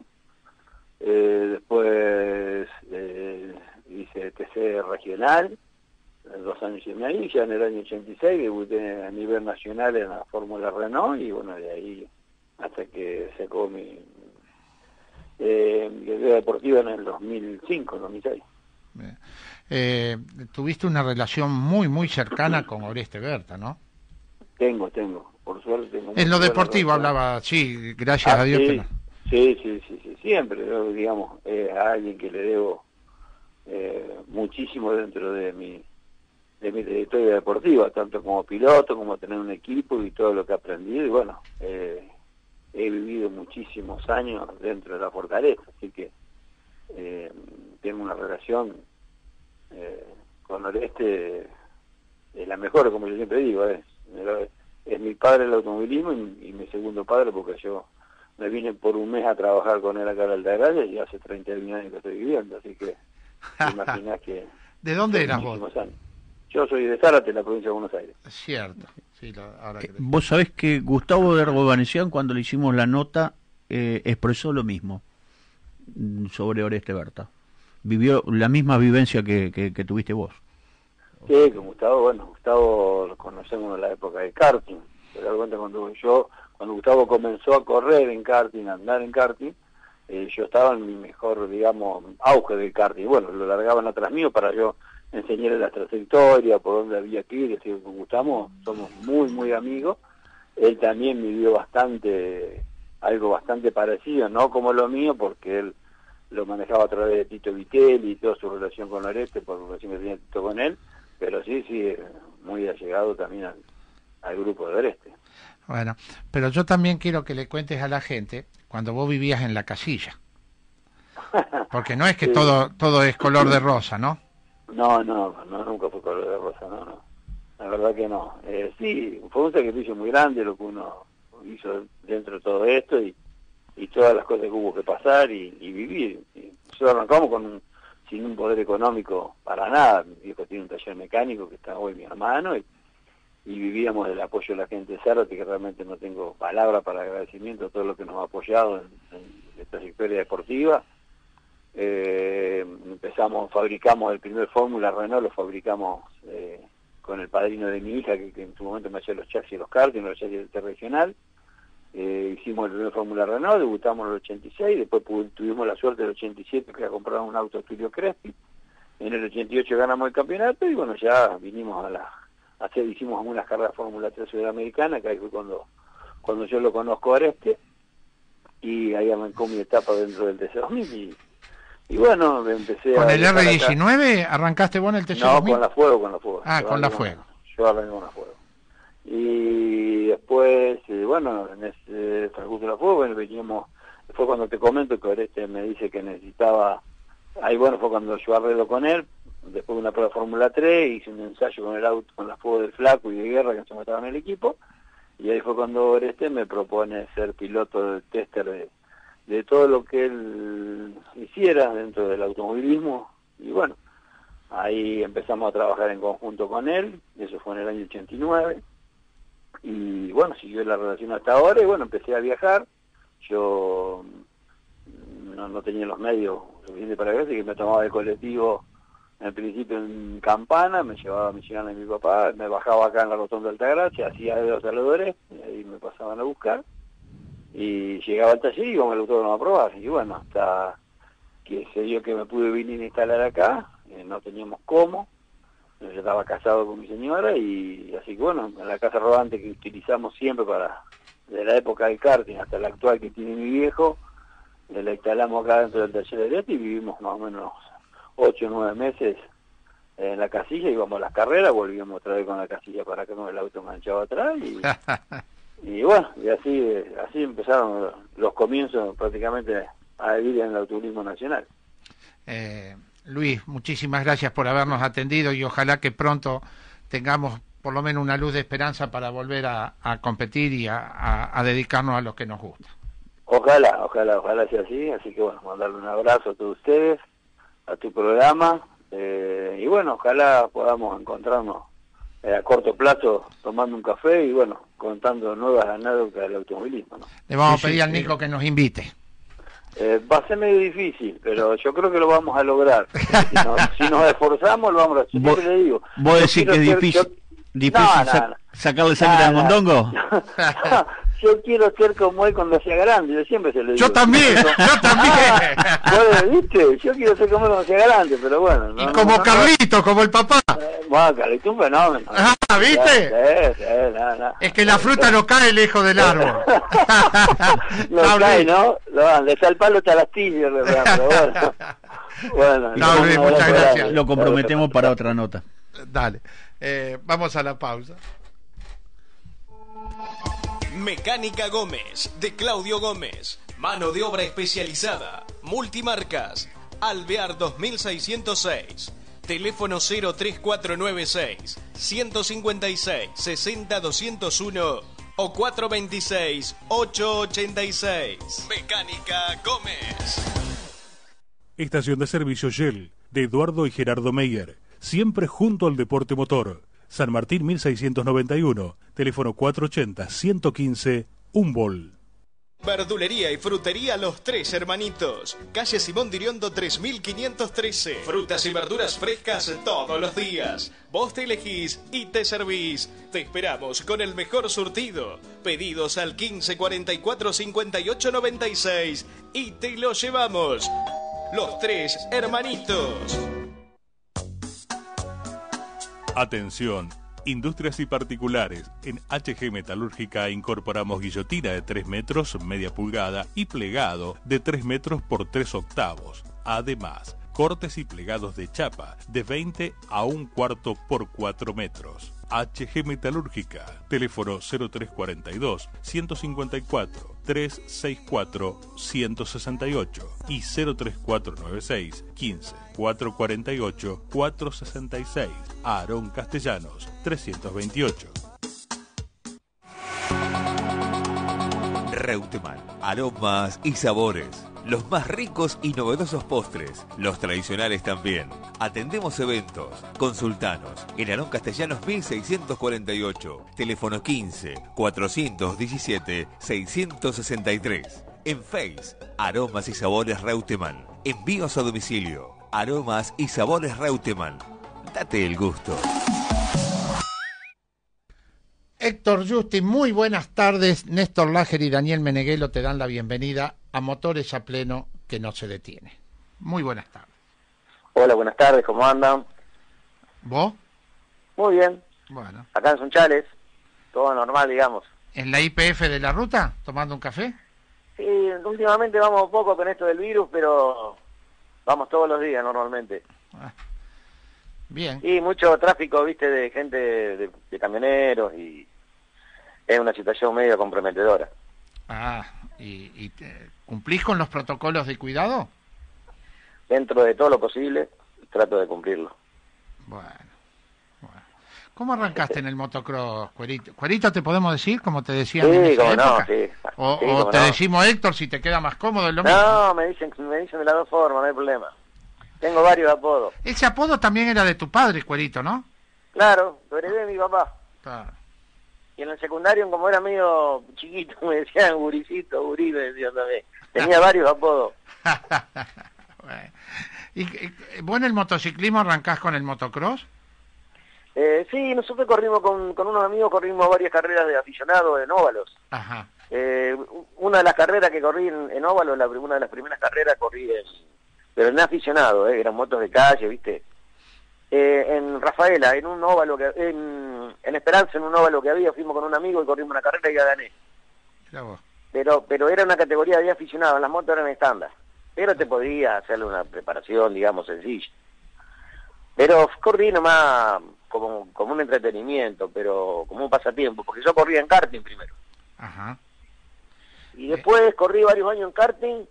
después hice TC regional, 2 años y medio, y ya en el año 86 debuté a nivel nacional en la Fórmula Renault, y bueno, de ahí hasta que sacó mi vida deportiva en el 2005, 2006. Tuviste una relación muy, muy cercana con Oreste Berta, ¿no? Tengo, por suerte tengo. En lo deportivo hablaba, sí, gracias a Dios. Sí, siempre, yo, digamos, a alguien que le debo muchísimo dentro de mi trayectoria deportiva, tanto como piloto, como tener un equipo y todo lo que he aprendido, y bueno, he vivido muchísimos años dentro de la Fortaleza, así que tengo una relación con Oreste, la mejor, como yo siempre digo, es mi padre el automovilismo y mi segundo padre, porque yo me vine por un mes a trabajar con él acá en Altagracia y hace 31 años que estoy viviendo, así que te imaginás que... ¿De dónde eras vos? Años. Yo soy de Zárate, la provincia de Buenos Aires. Cierto. Sí, ahora que vos sabés que Gustavo de Ergobanesian, cuando le hicimos la nota, expresó lo mismo sobre Oreste Berta. Vivió la misma vivencia que tuviste vos. Sí, con Gustavo, Gustavo lo conocemos en la época de karting. Te das cuenta cuando Gustavo comenzó a correr en karting, a andar en karting, yo estaba en mi mejor, digamos, auge del karting. Bueno, lo largaban atrás mío para yo enseñarle la trayectoria, por dónde había que ir. Así que con Gustavo somos muy, muy amigos. Él también vivió algo bastante parecido, no como lo mío, porque él lo manejaba a través de Tito Vitelli y toda su relación con Oreste, por la relación que tenía Tito con él, pero sí, muy allegado también al grupo de Oreste. Bueno, pero yo también quiero que le cuentes a la gente cuando vos vivías en la casilla, porque no es que sí, todo es color de rosa, ¿no? No, nunca fue color de rosa, no. La verdad que no. Sí, fue un sacrificio muy grande lo que uno hizo dentro de todo esto y todas las cosas que hubo que pasar y vivir. Nosotros arrancamos sin un poder económico para nada. Mi viejo tiene un taller mecánico que está hoy en mi hermano y vivíamos del apoyo de la gente de Zárate, que realmente no tengo palabras para agradecimiento a todo lo que nos ha apoyado en esta trayectoria deportiva. Fabricamos el primer Fórmula Renault, lo fabricamos con el padrino de mi hija, que en su momento me hacía los chasis y los karting, los chasis del regional. Hicimos el primer Fórmula Renault, debutamos en el 86, después tuvimos la suerte del 87 que compraron un auto Tulio Crespi, en el 88 ganamos el campeonato y bueno, ya vinimos hicimos algunas carreras Fórmula 3 sudamericana, que ahí fue cuando yo lo conozco a Oreste, y ahí arrancó mi etapa dentro del TC2000 y bueno, empecé ¿Con el R19 arrancaste vos en el TC2000? No, con la Fuego. Ah, con la Fuego. Yo arranqué con la Fuego. Y después, bueno, en ese transcurso de la Fuego, bueno, fue cuando te comento que Oreste me dice que necesitaba, ahí bueno, fue cuando yo arreglo con él, después de una prueba de Fórmula 3, hice un ensayo con el auto, con la Fuego del Flaco y de Guerra, que se estaba en el equipo, y ahí fue cuando Oreste me propone ser piloto de tester de todo lo que él hiciera dentro del automovilismo, y bueno, ahí empezamos a trabajar en conjunto con él, eso fue en el año 89, y bueno, siguió la relación hasta ahora, y bueno, empecé a viajar. Yo no tenía los medios suficientes para viajar, así que me tomaba el colectivo en principio en Campana, me llevaba a Michigan de mi papá, me bajaba acá en la rotonda de Altagracia, hacía de los saludores, y ahí me pasaban a buscar, y llegaba al taller y íbamos al autódromo a probar, y bueno, hasta que se dio que me pude venir a instalar acá, no teníamos cómo, yo estaba casado con mi señora, y así que bueno, en la casa rodante que utilizamos siempre de la época del karting hasta la actual que tiene mi viejo, la instalamos acá dentro del taller de Oreste y vivimos más o menos 8 o 9 meses en la casilla, íbamos a las carreras, volvíamos otra vez con la casilla para acá con el auto enganchado atrás y bueno, y así empezaron los comienzos prácticamente a vivir en el automovilismo nacional. Luis, muchísimas gracias por habernos atendido y ojalá que pronto tengamos por lo menos una luz de esperanza para volver a competir y a dedicarnos a lo que nos gusta. Ojalá sea así que bueno, mandarle un abrazo a todos ustedes, a tu programa, Y bueno, ojalá podamos encontrarnos a corto plazo tomando un café y bueno, contando nuevas anécdotas del automovilismo, ¿no? Le vamos a pedir al Nico que nos invite. Va a ser medio difícil, pero yo creo que lo vamos a lograr. Si nos esforzamos, lo vamos a hacer. Yo te le digo. ¿Vos decís que es difícil, sacarle sangre al mondongo? Yo quiero ser como él cuando sea grande, yo siempre se lo digo. Yo también. ¿Viste? Yo quiero ser como él cuando sea grande, pero bueno. Y como Carlito, como el papá. Bueno, Carlito, un fenómeno. ¿Viste? Sí, Es que la fruta no cae lejos del árbol. No cae, ¿no? Le está el palo hasta la astilla, pero bueno. Bueno, muchas gracias. Lo comprometemos para otra nota. Dale. Vamos a la pausa. Mecánica Gómez, de Claudio Gómez. Mano de obra especializada. Multimarcas. Alvear 2606. Teléfono 03496 156 60 201 o 426 886. Mecánica Gómez. Estación de servicio Shell, de Eduardo y Gerardo Meyer. Siempre junto al deporte motor. San Martín 1691, teléfono 480-115, Humboldt. Verdulería y frutería Los Tres Hermanitos. Calle Simón Diriondo 3513. Frutas y verduras frescas todos los días. Vos te elegís y te servís. Te esperamos con el mejor surtido. Pedidos al 1544-5896 y te lo llevamos. Los Tres Hermanitos. Atención, industrias y particulares. En HG Metalúrgica incorporamos guillotina de 3 metros, media pulgada y plegado de 3 metros por 3 octavos. Además, cortes y plegados de chapa de 20 a 1/4 por 4 metros. HG Metalúrgica, teléfono 0342 154 364 168 y 03496 15 448 466. Aarón Castellanos 328. Reutemann, aromas y sabores. Los más ricos y novedosos postres, los tradicionales también. Atendemos eventos. Consultanos en Aarón Castellanos 1648, teléfono 15 417 663. En Face, Aromas y Sabores Reutemann. Envíos a domicilio. Aromas y Sabores Reutemann. Date el gusto. Héctor Justi, muy buenas tardes. Néstor Lager y Daniel Meneghelo te dan la bienvenida a Motores a Pleno, que no se detiene. Muy buenas tardes. Hola, buenas tardes, ¿cómo andan? ¿Vos? Muy bien. Bueno. Acá en Sunchales, todo normal, digamos. ¿En la IPF de la ruta, tomando un café? Sí, últimamente vamos poco con esto del virus, pero vamos todos los días normalmente. Bien. Y mucho tráfico, viste, de gente, de camioneros, y es una situación medio comprometedora. ¿Y cumplís con los protocolos de cuidado? Dentro de todo lo posible, trato de cumplirlo. Bueno. ¿Cómo arrancaste en el motocross, Cuerito? ¿Cuerito te podemos decir, como te decían en esa época? Sí. O te decimos Héctor, si te queda más cómodo, es lo mismo. No, me dicen de las dos formas, no hay problema. Tengo varios apodos. Ese apodo también era de tu padre, Cuerito, ¿no? Claro, lo heredé de mi papá. Claro. Y en el secundario, como era medio chiquito, me decían Guricito, Gurí, me decían también. Tenía varios apodos. Bueno. ¿Y vos en el motociclismo arrancás con el motocross? Sí, nosotros corrimos con unos amigos, corrimos varias carreras de aficionados en óvalos. Ajá. Una de las carreras que corrí en óvalos, una de las primeras carreras corrí pero en aficionado, eran motos de calle, ¿viste? En Rafaela, en un óvalo en Esperanza, en un óvalo que había, fuimos con un amigo y corrimos una carrera y ya gané. Pero era una categoría de aficionado, las motos eran estándar. Pero te podía hacerle una preparación, digamos, sencilla. Pero corrí nomás como un entretenimiento, pero como un pasatiempo, porque yo corría en karting primero. Ajá. Y después corrí varios años en karting,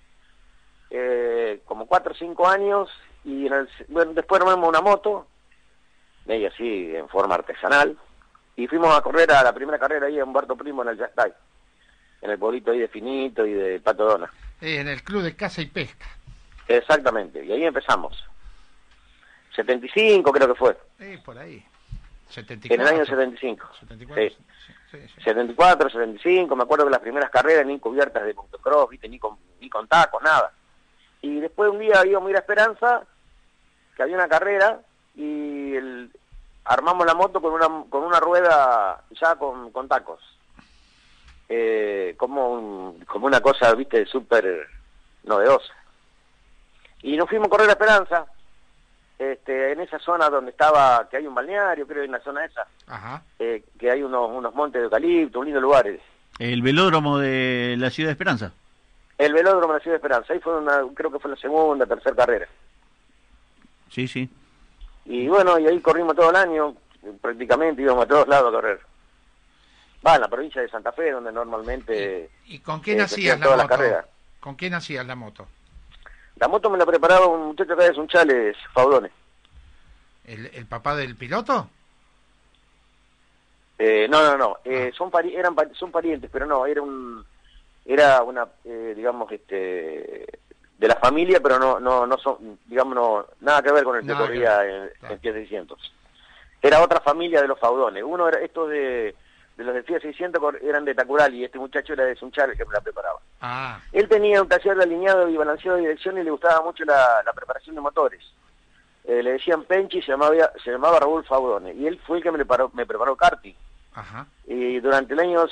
como 4 o 5 años, y después armamos una moto, medio así, en forma artesanal, y fuimos a correr a la primera carrera ahí en Humberto Primo, en el Yastay, en el pueblito ahí de Finito y de Pato Dona. En el Club de Caza y Pesca. Exactamente, y ahí empezamos. 75 creo que fue. Por ahí. 74. En el año 75. 74. Sí. 74, 75, me acuerdo que las primeras carreras ni cubiertas de motocross, ¿viste? Ni con tacos, nada. Y después un día íbamos a ir a Esperanza, que había una carrera, y armamos la moto con una rueda ya con tacos. Como una cosa, ¿viste? Súper novedosa. Y nos fuimos a correr a Esperanza, en esa zona donde estaba, que hay un balneario, creo, en la zona esa. Ajá. Que hay unos montes de eucalipto, un lindo lugar. El velódromo de la Ciudad de Esperanza. El velódromo de la Ciudad de Esperanza. Ahí creo que fue la segunda, tercera carrera. Sí, sí. Y bueno, y ahí corrimos todo el año, prácticamente íbamos a todos lados a correr. En la provincia de Santa Fe, donde normalmente... ¿Y con quién hacías la moto? ¿Con quién hacías la moto? La moto me la preparaba un muchacho acá de Sunchales, Faudones. ¿El papá del piloto? No. Son parientes, pero no, era una, digamos, de la familia, pero no son, digamos, nada que ver con el que corría en Fiat 600. Era otra familia de los Faudones. Uno era, estos de los de Fiat 600 eran de Tacural, y este muchacho era de Sunchales, que me la preparaba. Él tenía un taller de alineado y balanceo de dirección y le gustaba mucho la preparación de motores. Le decían Penchi, se llamaba Raúl Faudone, y él fue el que me preparó karting. Ajá. Y durante el año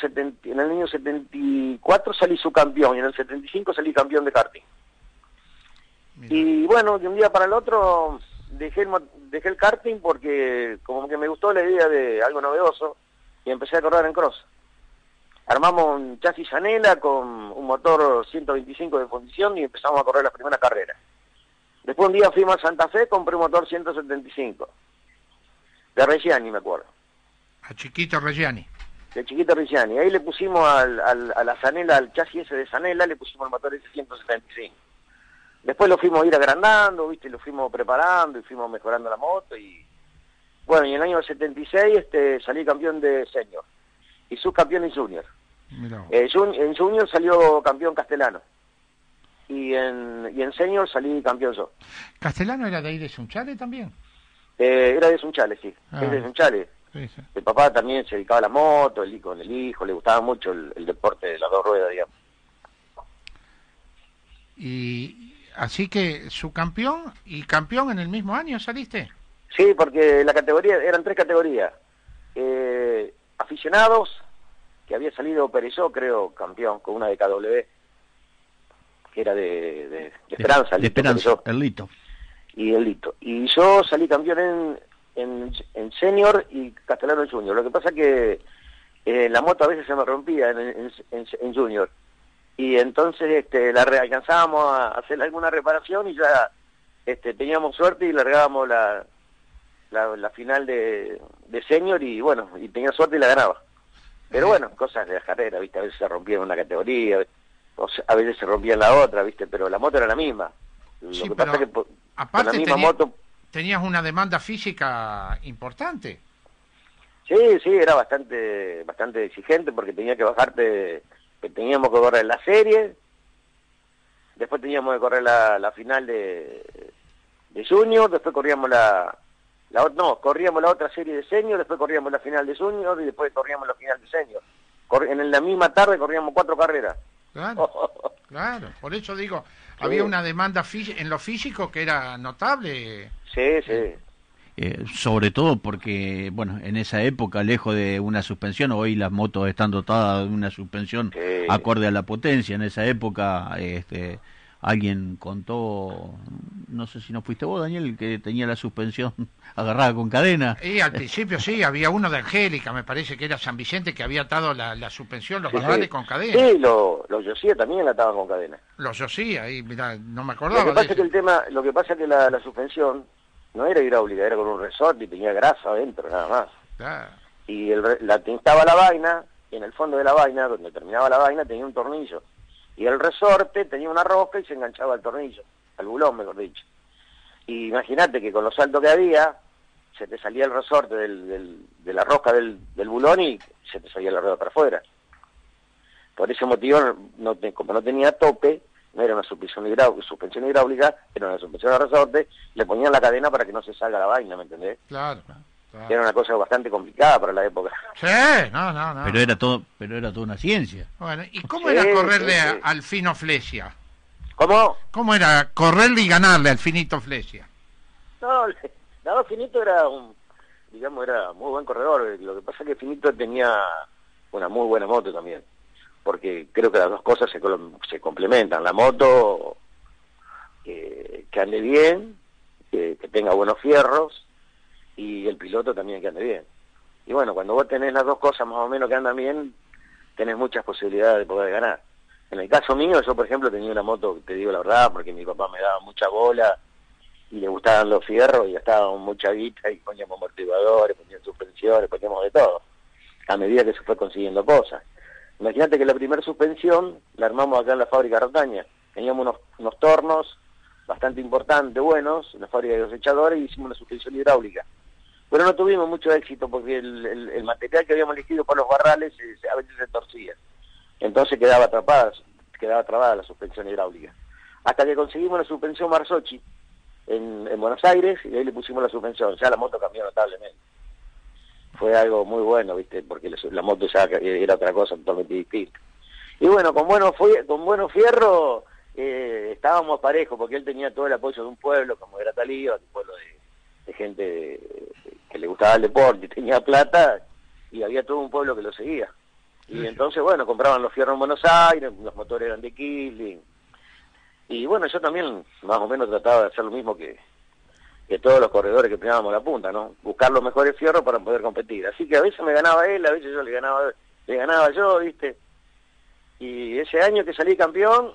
74 salí subcampeón, y en el 75 salí campeón de karting. Mirá. Y bueno, de un día para el otro dejé el karting porque como que me gustó la idea de algo novedoso, y empecé a correr en cross. Armamos un chasis Zanella con un motor 125 de fundición y empezamos a correr las primeras carreras. Después un día fuimos a Santa Fe, compré un motor 175. De Reggiani, me acuerdo. A Chiquito Reggiani. De Chiquito Reggiani. Ahí le pusimos a la Zanella, al chasis ese de Zanella, le pusimos el motor ese 175. Después lo fuimos a ir agrandando, ¿viste? Lo fuimos preparando y fuimos mejorando la moto. Y bueno, y en el año 76 salí campeón de senior. Y subcampeón en junior. En junior salió campeón Castellano. Y en senior salí campeón yo. ¿Castellano era de ahí de Sunchales también? Era de Sunchales, sí. Es de Sunchales. Sí. El papá también se dedicaba a la moto, con el hijo, le gustaba mucho el deporte de las dos ruedas, digamos. Y así que subcampeón y campeón en el mismo año saliste. Sí, porque la categoría, eran 3 categorías. Aficionados, que había salido Perezó, creo, campeón, con una de KW, que era de Esperanza. De Esperanza, el Lito. Y el Lito. Y yo salí campeón en senior y Castellano en junior. Lo que pasa que la moto a veces se me rompía en junior. Y entonces alcanzábamos a hacer alguna reparación y ya teníamos suerte y largábamos la final de senior y bueno, y tenía suerte y la ganaba. Pero bueno, cosas de la carrera, ¿viste? A veces se rompía en una categoría, a veces se rompía en la otra, ¿viste? Pero la moto era la misma. Sí, Lo que pasa es que aparte con la misma moto... tenías una demanda física importante. Sí, era bastante exigente porque tenía que bajarte, teníamos que correr la serie, después teníamos que correr la final de junior, después corríamos corríamos la otra serie de senior, después corríamos la final de junior y después corríamos la final de senior. En la misma tarde corríamos 4 carreras. Claro, por eso digo, había una demanda en lo físico que era notable. Sí. Sobre todo porque, bueno, en esa época, lejos de una suspensión, hoy las motos están dotadas de una suspensión acorde a la potencia. En esa época, alguien contó, no sé si no fuiste vos, Daniel, que tenía la suspensión agarrada con cadena. Y al principio sí, había uno de Angélica, me parece que era San Vicente, que había atado la suspensión, los barrales con cadena. Sí, los Josía también la ataban con cadena. Los Josía, ahí, mirá, no me acordaba. Lo que pasa es que la suspensión no era hidráulica, era con un resorte y tenía grasa adentro, nada más. Claro. Y estaba la vaina, y en el fondo de la vaina, donde terminaba la vaina, tenía un tornillo. Y el resorte tenía una rosca y se enganchaba al tornillo, al bulón, mejor dicho. Y imagínate que con los saltos que había, se te salía el resorte de la rosca del bulón y se te salía la rueda para afuera. Por ese motivo, como no tenía tope, no era una suspensión hidráulica, era una suspensión de resorte, le ponían la cadena para que no se salga la vaina, ¿me entendés? Claro. Era una cosa bastante complicada para la época. Sí, no. Pero era toda una ciencia. Bueno, ¿y cómo era correrle al Fino Flesia? ¿Cómo? ¿Cómo era correrle y ganarle al Finito Flesia? No, Dado Finito era era muy buen corredor. Lo que pasa es que Finito tenía una muy buena moto también, porque creo que las dos cosas se complementan. La moto, que ande bien, que tenga buenos fierros, y el piloto también que ande bien. Y bueno, cuando vos tenés las dos cosas más o menos que andan bien, tenés muchas posibilidades de poder ganar. En el caso mío, yo por ejemplo tenía una moto, te digo la verdad, porque mi papá me daba mucha bola y le gustaban los fierros y gastábamos mucha guita y poníamos amortiguadores, poníamos suspensiones, poníamos de todo, a medida que se fue consiguiendo cosas. Imagínate que la primera suspensión la armamos acá en la fábrica Rotaña. Teníamos unos tornos bastante importantes, buenos, en la fábrica de cosechadores, y hicimos una suspensión hidráulica. Pero no tuvimos mucho éxito porque el material que habíamos elegido para los barrales a veces se torcía. Entonces quedaba trabada la suspensión hidráulica. Hasta que conseguimos la suspensión Marzocchi en Buenos Aires, y ahí le pusimos la suspensión. Ya la moto cambió notablemente. Fue algo muy bueno, ¿viste? Porque la moto ya era otra cosa totalmente distinta. Y bueno, con buenos fierros estábamos parejos, porque él tenía todo el apoyo de un pueblo, como era Talío, un pueblo de gente que le gustaba el deporte y tenía plata, y había todo un pueblo que lo seguía. Y entonces, bueno, compraban los fierros en Buenos Aires, los motores eran de Kisling. Y bueno, yo también más o menos trataba de hacer lo mismo que todos los corredores que peleábamos la punta, ¿no? Buscar los mejores fierros para poder competir. Así que a veces me ganaba él, a veces yo le ganaba yo, ¿viste? Y ese año que salí campeón,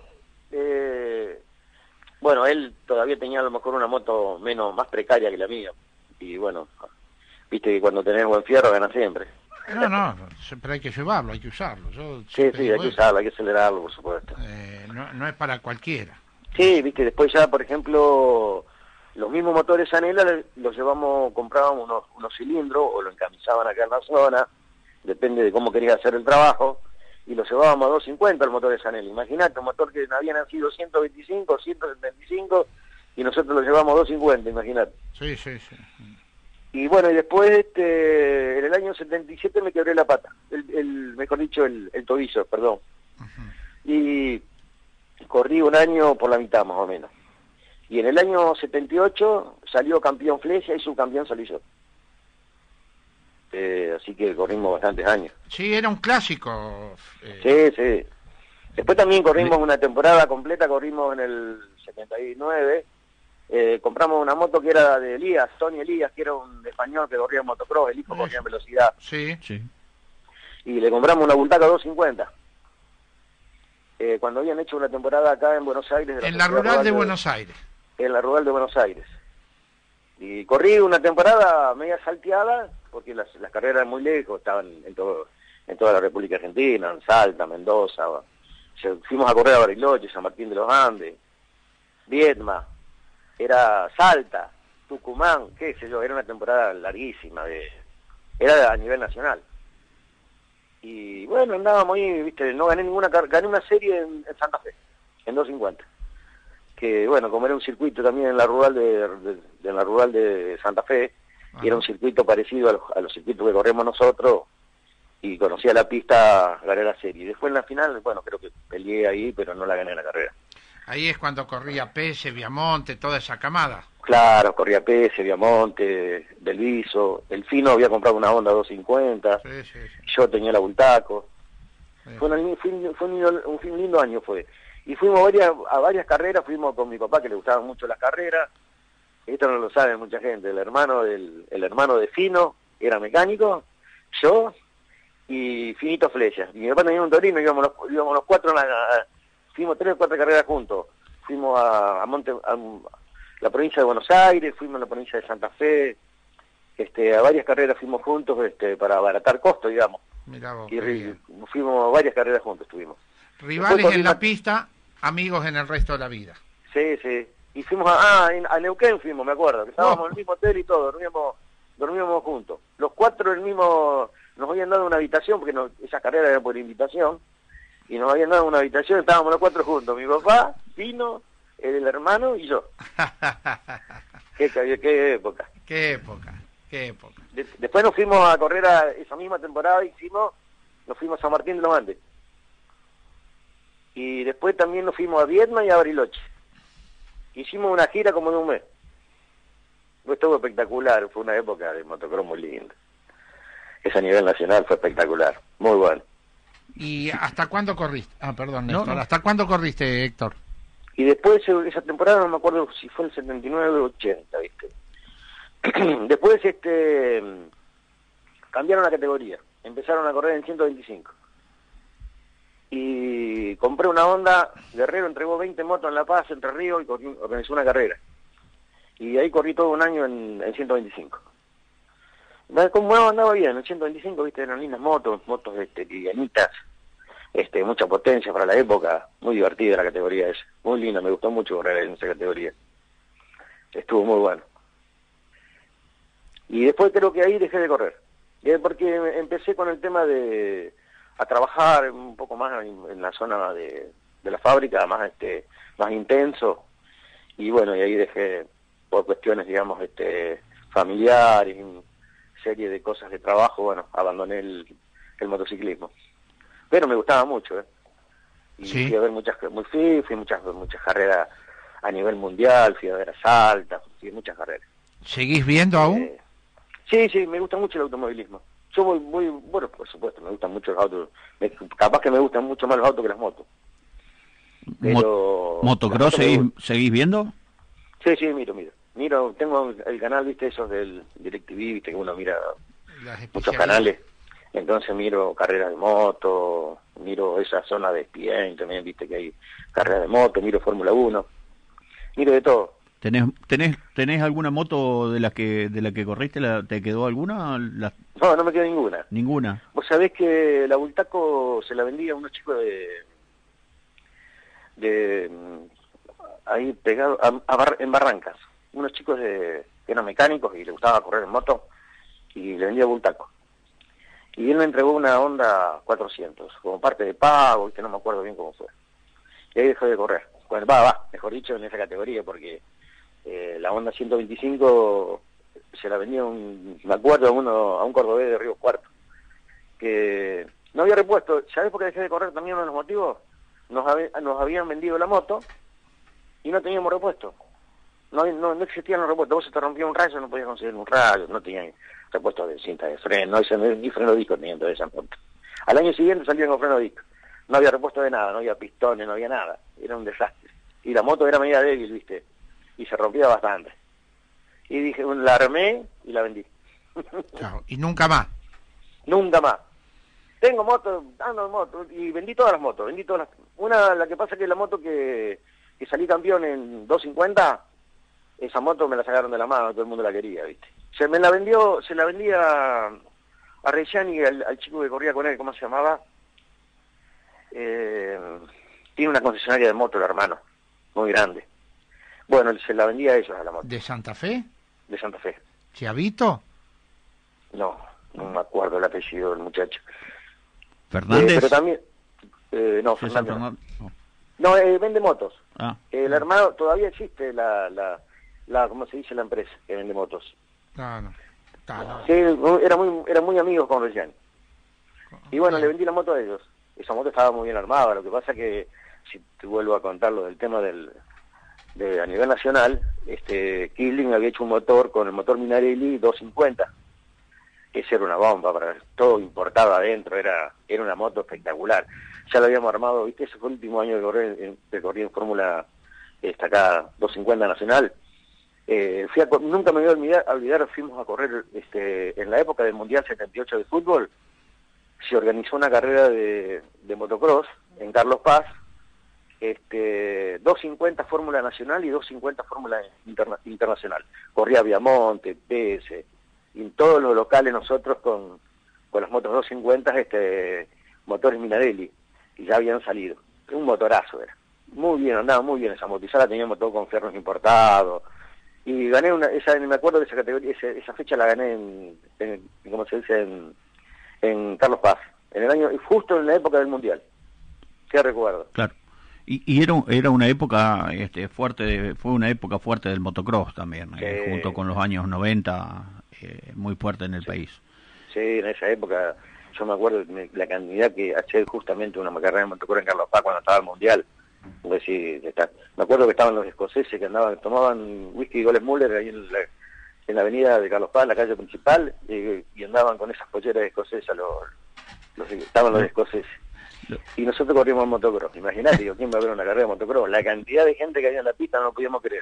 bueno, él todavía tenía a lo mejor una moto más precaria que la mía. Y bueno, viste que cuando tenés buen fierro ganas siempre. No, siempre hay que llevarlo, hay que usarlo. Sí, hay que usarlo, hay que acelerarlo, por supuesto. No es para cualquiera. Sí, viste, después ya, por ejemplo, los mismos motores Anela los comprábamos unos cilindros, o lo encamisaban acá en la zona, depende de cómo querías hacer el trabajo, y lo llevábamos a 250 el motor de Sanel. Imagínate, un motor que había nacido 125, 175, y nosotros lo llevamos a 250, imagínate. Sí. Y bueno, y después en el año 77 me quebré la pata, mejor dicho, el tobillo, perdón. Y corrí un año por la mitad más o menos. Y en el año 78 salió campeón Flesia y subcampeón salí yo. Así que corrimos bastantes años. Sí, era un clásico. Sí. Después también corrimos una temporada completa, corrimos en el 79. Compramos una moto que era de Elías, Tony Elías, que era un español que corría en motocross, el hijo corría en velocidad. Sí. Y le compramos una Bultaca 250. Cuando habían hecho una temporada acá en Buenos Aires. En la rural de Buenos Aires. En la rural de Buenos Aires. Y corrí una temporada media salteada, porque las carreras eran muy lejos, estaban en toda la República Argentina, en Salta, Mendoza. Fuimos a correr a Bariloche, San Martín de los Andes, Viedma, era Salta, Tucumán, qué sé yo, era una temporada larguísima, era a nivel nacional. Y bueno, andábamos ahí, viste, no gané gané una serie en Santa Fe, en 250. Que bueno, como era un circuito también en la rural de Santa Fe, y era un circuito parecido a los circuitos que corremos nosotros, y conocía la pista, gané la serie. Y después en la final, bueno, creo que peleé ahí, pero no la gané en la carrera. Ahí es cuando corría Pese, Viamonte, toda esa camada. Claro, corría Pese, Viamonte, Delviso, el Fino había comprado una Honda 250, sí. Yo tenía la Bultaco. Sí. Fue un lindo año fue. Y fuimos a varias carreras, fuimos con mi papá, que le gustaban mucho las carreras. Esto no lo sabe mucha gente. El hermano de Fino era mecánico, yo y Finito Flesia. Y mi papá tenía un Torino, íbamos los cuatro, fuimos 3 o 4 carreras juntos. Fuimos a la provincia de Buenos Aires, fuimos a la provincia de Santa Fe, a varias carreras fuimos juntos para abaratar costos, digamos. Mirá vos, y fuimos a varias carreras juntos, estuvimos. Rivales en la pista, amigos en el resto de la vida. Sí. Y fuimos a Neuquén, me acuerdo, que estábamos en el mismo hotel y todo, dormíamos juntos. Los 4 nos habían dado una habitación, porque esas carreras eran por invitación, y nos habían dado una habitación, estábamos los 4 juntos, mi papá, Pino, el hermano y yo. qué época. Qué época. Después nos fuimos a correr esa misma temporada, nos fuimos a San Martín de los Andes. Y después también nos fuimos a Viedma y a Bariloche. Hicimos una gira como de un mes. Estuvo espectacular, fue una época de motocross muy linda. Ese a nivel nacional fue espectacular, muy bueno. ¿Y hasta cuándo corriste? Perdón, Néstor. No. ¿Hasta cuándo corriste, Héctor? Y después, esa temporada, no me acuerdo si fue el 79 o 80, ¿viste? Después, cambiaron la categoría. Empezaron a correr en 125. Y compré una Honda, Guerrero entregó 20 motos en La Paz, Entre Ríos, y organizó una carrera. Y ahí corrí todo un año en 125. Como andaba bien, en 125, viste, eran lindas motos livianitas, mucha potencia para la época, muy divertida la categoría esa, muy linda, me gustó mucho correr en esa categoría. Estuvo muy bueno. Y después creo que ahí dejé de correr, porque empecé con el tema a trabajar un poco más en la zona de la fábrica, más intenso, y bueno, y ahí dejé por cuestiones, digamos, familiares, serie de cosas de trabajo, bueno, abandoné el motociclismo. Pero me gustaba mucho, Y ¿Sí? fui a ver fui muchas carreras a nivel mundial, fui a ver a Salta, fui a muchas carreras. ¿Seguís viendo aún? Sí, me gusta mucho el automovilismo. Yo voy bueno, por supuesto, me gustan mucho los autos. Capaz que me gustan mucho más los autos que las motos. Pero ¿Motocross seguís viendo? Sí, miro, tengo el canal, viste, esos del DirecTV, viste, que uno mira muchos canales, entonces miro carreras de moto, miro esa zona de ESPN también, viste que hay carreras de moto, miro Fórmula 1, miro de todo. ¿Tenés alguna moto de la que corriste? ¿Te quedó alguna? No me quedó ninguna. ¿Ninguna? Vos sabés que la Bultaco se la vendía a unos chicos de ahí pegado en Barrancas, unos chicos que eran mecánicos y les gustaba correr en moto, y le vendía Bultaco. Y él me entregó una Honda 400, como parte de pago, que no me acuerdo bien cómo fue. Y ahí dejó de correr. Bueno, mejor dicho, en esa categoría, porque la Honda 125 se la vendía, me acuerdo, a un cordobés de Río Cuarto, que no había repuesto. ¿Sabés por qué dejé de correr también? Uno de los motivos, nos habían vendido la moto y no teníamos repuesto. No existían los repuestos. Vos se te rompía un rayo, no podías conseguir un rayo, no tenían repuestos de cinta de freno, ni freno disco tenían todas esas motos. Al año siguiente salían con freno disco. No había repuesto de nada, no había pistones, no había nada. Era un desastre. Y la moto era media débil, viste, y se rompía bastante. Y dije, la armé y la vendí. Claro, y nunca más. Nunca más. Tengo moto, ando en moto, y vendí todas las motos, la que pasa es que la moto que salí campeón en 250, esa moto me la sacaron de la mano, todo el mundo la quería, viste. Se la vendí a Reggiani, al chico que corría con él, ¿cómo se llamaba? Tiene una concesionaria de moto el hermano, muy grande. Bueno, se la vendía a ellos a la moto. ¿De Santa Fe? De Santa Fe. ¿Chiavito? No me acuerdo el apellido del muchacho. ¿Fernández? Pero también, no, César Fernández. No, vende motos. Ah. El hermano, todavía existe ¿cómo se dice? La empresa que vende motos. No. Sí, era muy amigos con Reggiani. Y bueno, le vendí la moto a ellos. Esa moto estaba muy bien armada. Lo que pasa que, si te vuelvo a contar lo del tema a nivel nacional, Kirling había hecho un motor con el motor Minarelli 250. Esa era una bomba, para todo importado adentro, era una moto espectacular. Ya lo habíamos armado, viste, ese fue el último año de correr en Fórmula acá 250 nacional. Nunca me voy a olvidar, fuimos a correr en la época del Mundial 78 de fútbol. Se organizó una carrera de motocross en Carlos Paz, 250 Fórmula Nacional y 250 Fórmula Internacional. Corría Viamonte, PS, y en todos los locales nosotros con las motos 250, motores Minarelli, y ya habían salido. Un motorazo era. Muy bien, andaba muy bien esa moto, y ya la teníamos todo con fierros importados. Y gané me acuerdo de esa categoría, esa fecha la gané en ¿cómo se dice? En Carlos Paz, justo en la época del Mundial. Qué recuerdo. Claro. Y era una época fuerte, fue una época fuerte del motocross también, junto con los años 90, muy fuerte en el país. Sí, en esa época, yo me acuerdo la cantidad que hacía justamente una carrera de motocross en Carlos Paz cuando estaba el Mundial. Pues sí, me acuerdo que estaban los escoceses que tomaban whisky y goles Muller ahí en la avenida de Carlos Paz, la calle principal, y andaban con esas polleras escocesas, estaban los escoceses. Y nosotros corrimos en motocross. Imagínate, digo, ¿quién va a ver una carrera de motocross? La cantidad de gente que había en la pista no lo podíamos creer.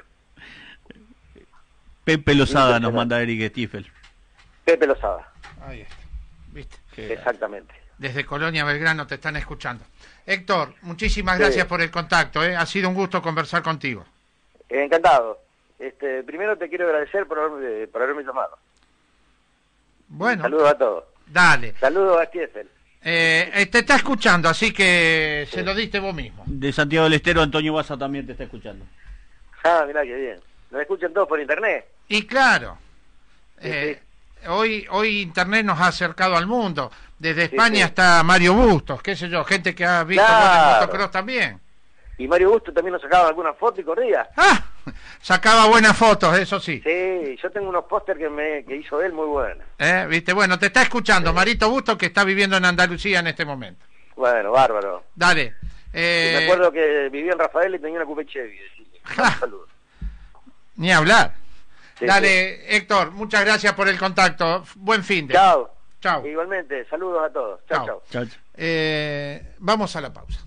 Pepe Lozada nos manda Eric Stiefel. Pepe Lozada. Ahí está, ¿viste? Exactamente. Desde Colonia Belgrano te están escuchando. Héctor, muchísimas gracias por el contacto, ha sido un gusto conversar contigo. Encantado. Primero te quiero agradecer por haberme llamado. Bueno. Saludos a todos. Dale. Saludos a Stiefel. Te está escuchando, así que se lo diste vos mismo. De Santiago del Estero, Antonio Baza también te está escuchando. Ah, mirá qué bien. ¿Nos escuchan todos por internet? Y claro, Sí. Hoy internet nos ha acercado al mundo. Desde España está Mario Bustos, qué sé yo, gente que ha visto el motocross también. Y Mario Bustos también nos sacaba algunas fotos y corría. Sacaba buenas fotos, eso sí. Sí, yo tengo unos póster que hizo él muy buenos. ¿Viste? Bueno, te está escuchando Marito Bustos, que está viviendo en Andalucía en este momento. Bueno, bárbaro. Dale. Me acuerdo que vivía en Rafael y tenía una Coupe Chevy. Saludos. Ni hablar. Sí, Dale, sí. Héctor, muchas gracias por el contacto. Buen fin de. Chao. Chao. Igualmente, saludos a todos. Chao, chao. Vamos a la pausa.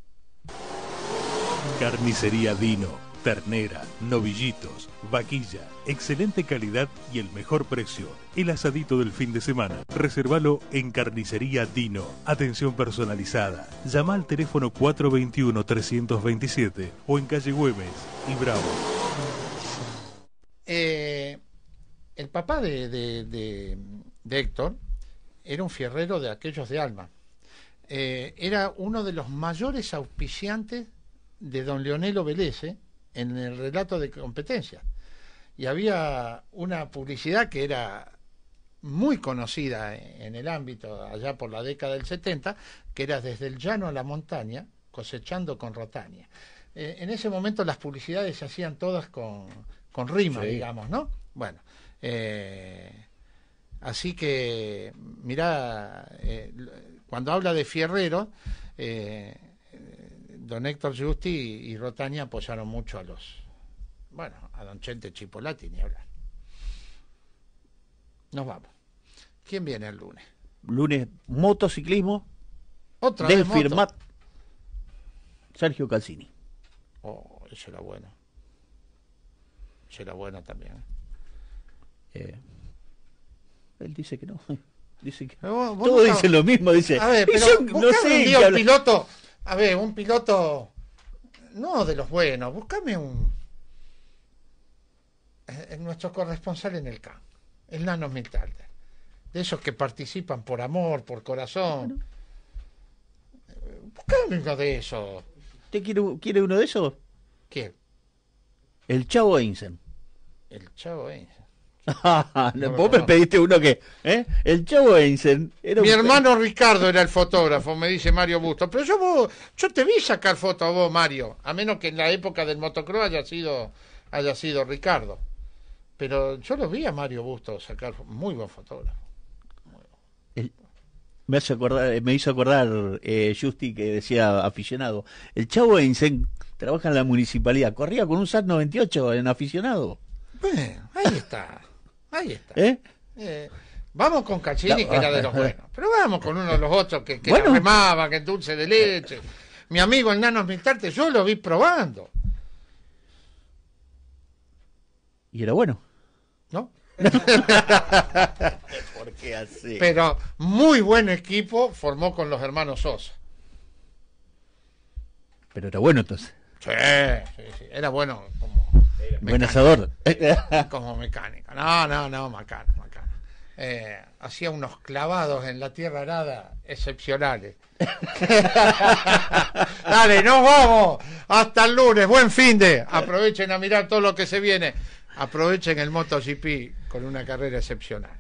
Carnicería Dino, ternera, novillitos, vaquilla, excelente calidad y el mejor precio. El asadito del fin de semana. Reservalo en Carnicería Dino. Atención personalizada. Llama al teléfono 421-327 o en calle Güemes y Bravo. El papá de Héctor era un fierrero de aquellos de Alma. Era uno de los mayores auspiciantes de don Leonelo Vélez en el relato de competencia. Y había una publicidad que era muy conocida en el ámbito allá por la década del 70, que era Desde el llano a la montaña, cosechando con Rotania. En ese momento las publicidades se hacían todas con rima, digamos, ¿no? Bueno, así que, mirá, cuando habla de fierrero, don Héctor Justi y Rotania apoyaron mucho a don Chente Chipolati, ni hablar. Nos vamos. ¿Quién viene el lunes? Lunes, motociclismo. Otra del vez moto. Firmat. Sergio Calzini. Oh, ese era bueno. Ese era bueno también. Él dice que no. Dice que vos todos dicen lo mismo, dice. A ver, pero yo no sé un día un piloto. A ver, un piloto no de los buenos. Búscame nuestro corresponsal en el CAN, el Nano Miltalder. De esos que participan por amor, por corazón. Búscame uno de esos. ¿Usted quiere uno de esos? ¿Quién? El Chavo Einsen. El Chavo Einsen. Vos me pediste uno que... El Chavo Einsen era mi hermano Ricardo era el fotógrafo, me dice Mario Bustos. Pero yo te vi sacar fotos a vos, Mario. A menos que en la época del motocross haya sido Ricardo. Pero yo lo vi a Mario Bustos sacar, muy buen fotógrafo. Me hizo acordar Justi, que decía aficionado. El Chavo Einsen trabaja en la municipalidad. Corría con un SAT 98 en aficionado. Bueno, ahí está. Vamos con Caccini, que era de los buenos. Pero vamos con uno de los otros que la remaba, que dulce de leche. Mi amigo el Nano Miltarte, yo lo vi probando. Y era bueno. ¿No? ¿Por qué así? Pero muy buen equipo formó con los hermanos Sosa. Pero era bueno entonces. Sí. Era bueno como buen asador. Como mecánico. No, macana. Hacía unos clavados en la tierra arada excepcionales. Dale, nos vamos. Hasta el lunes. Buen fin de. Aprovechen a mirar todo lo que se viene. Aprovechen el MotoGP con una carrera excepcional.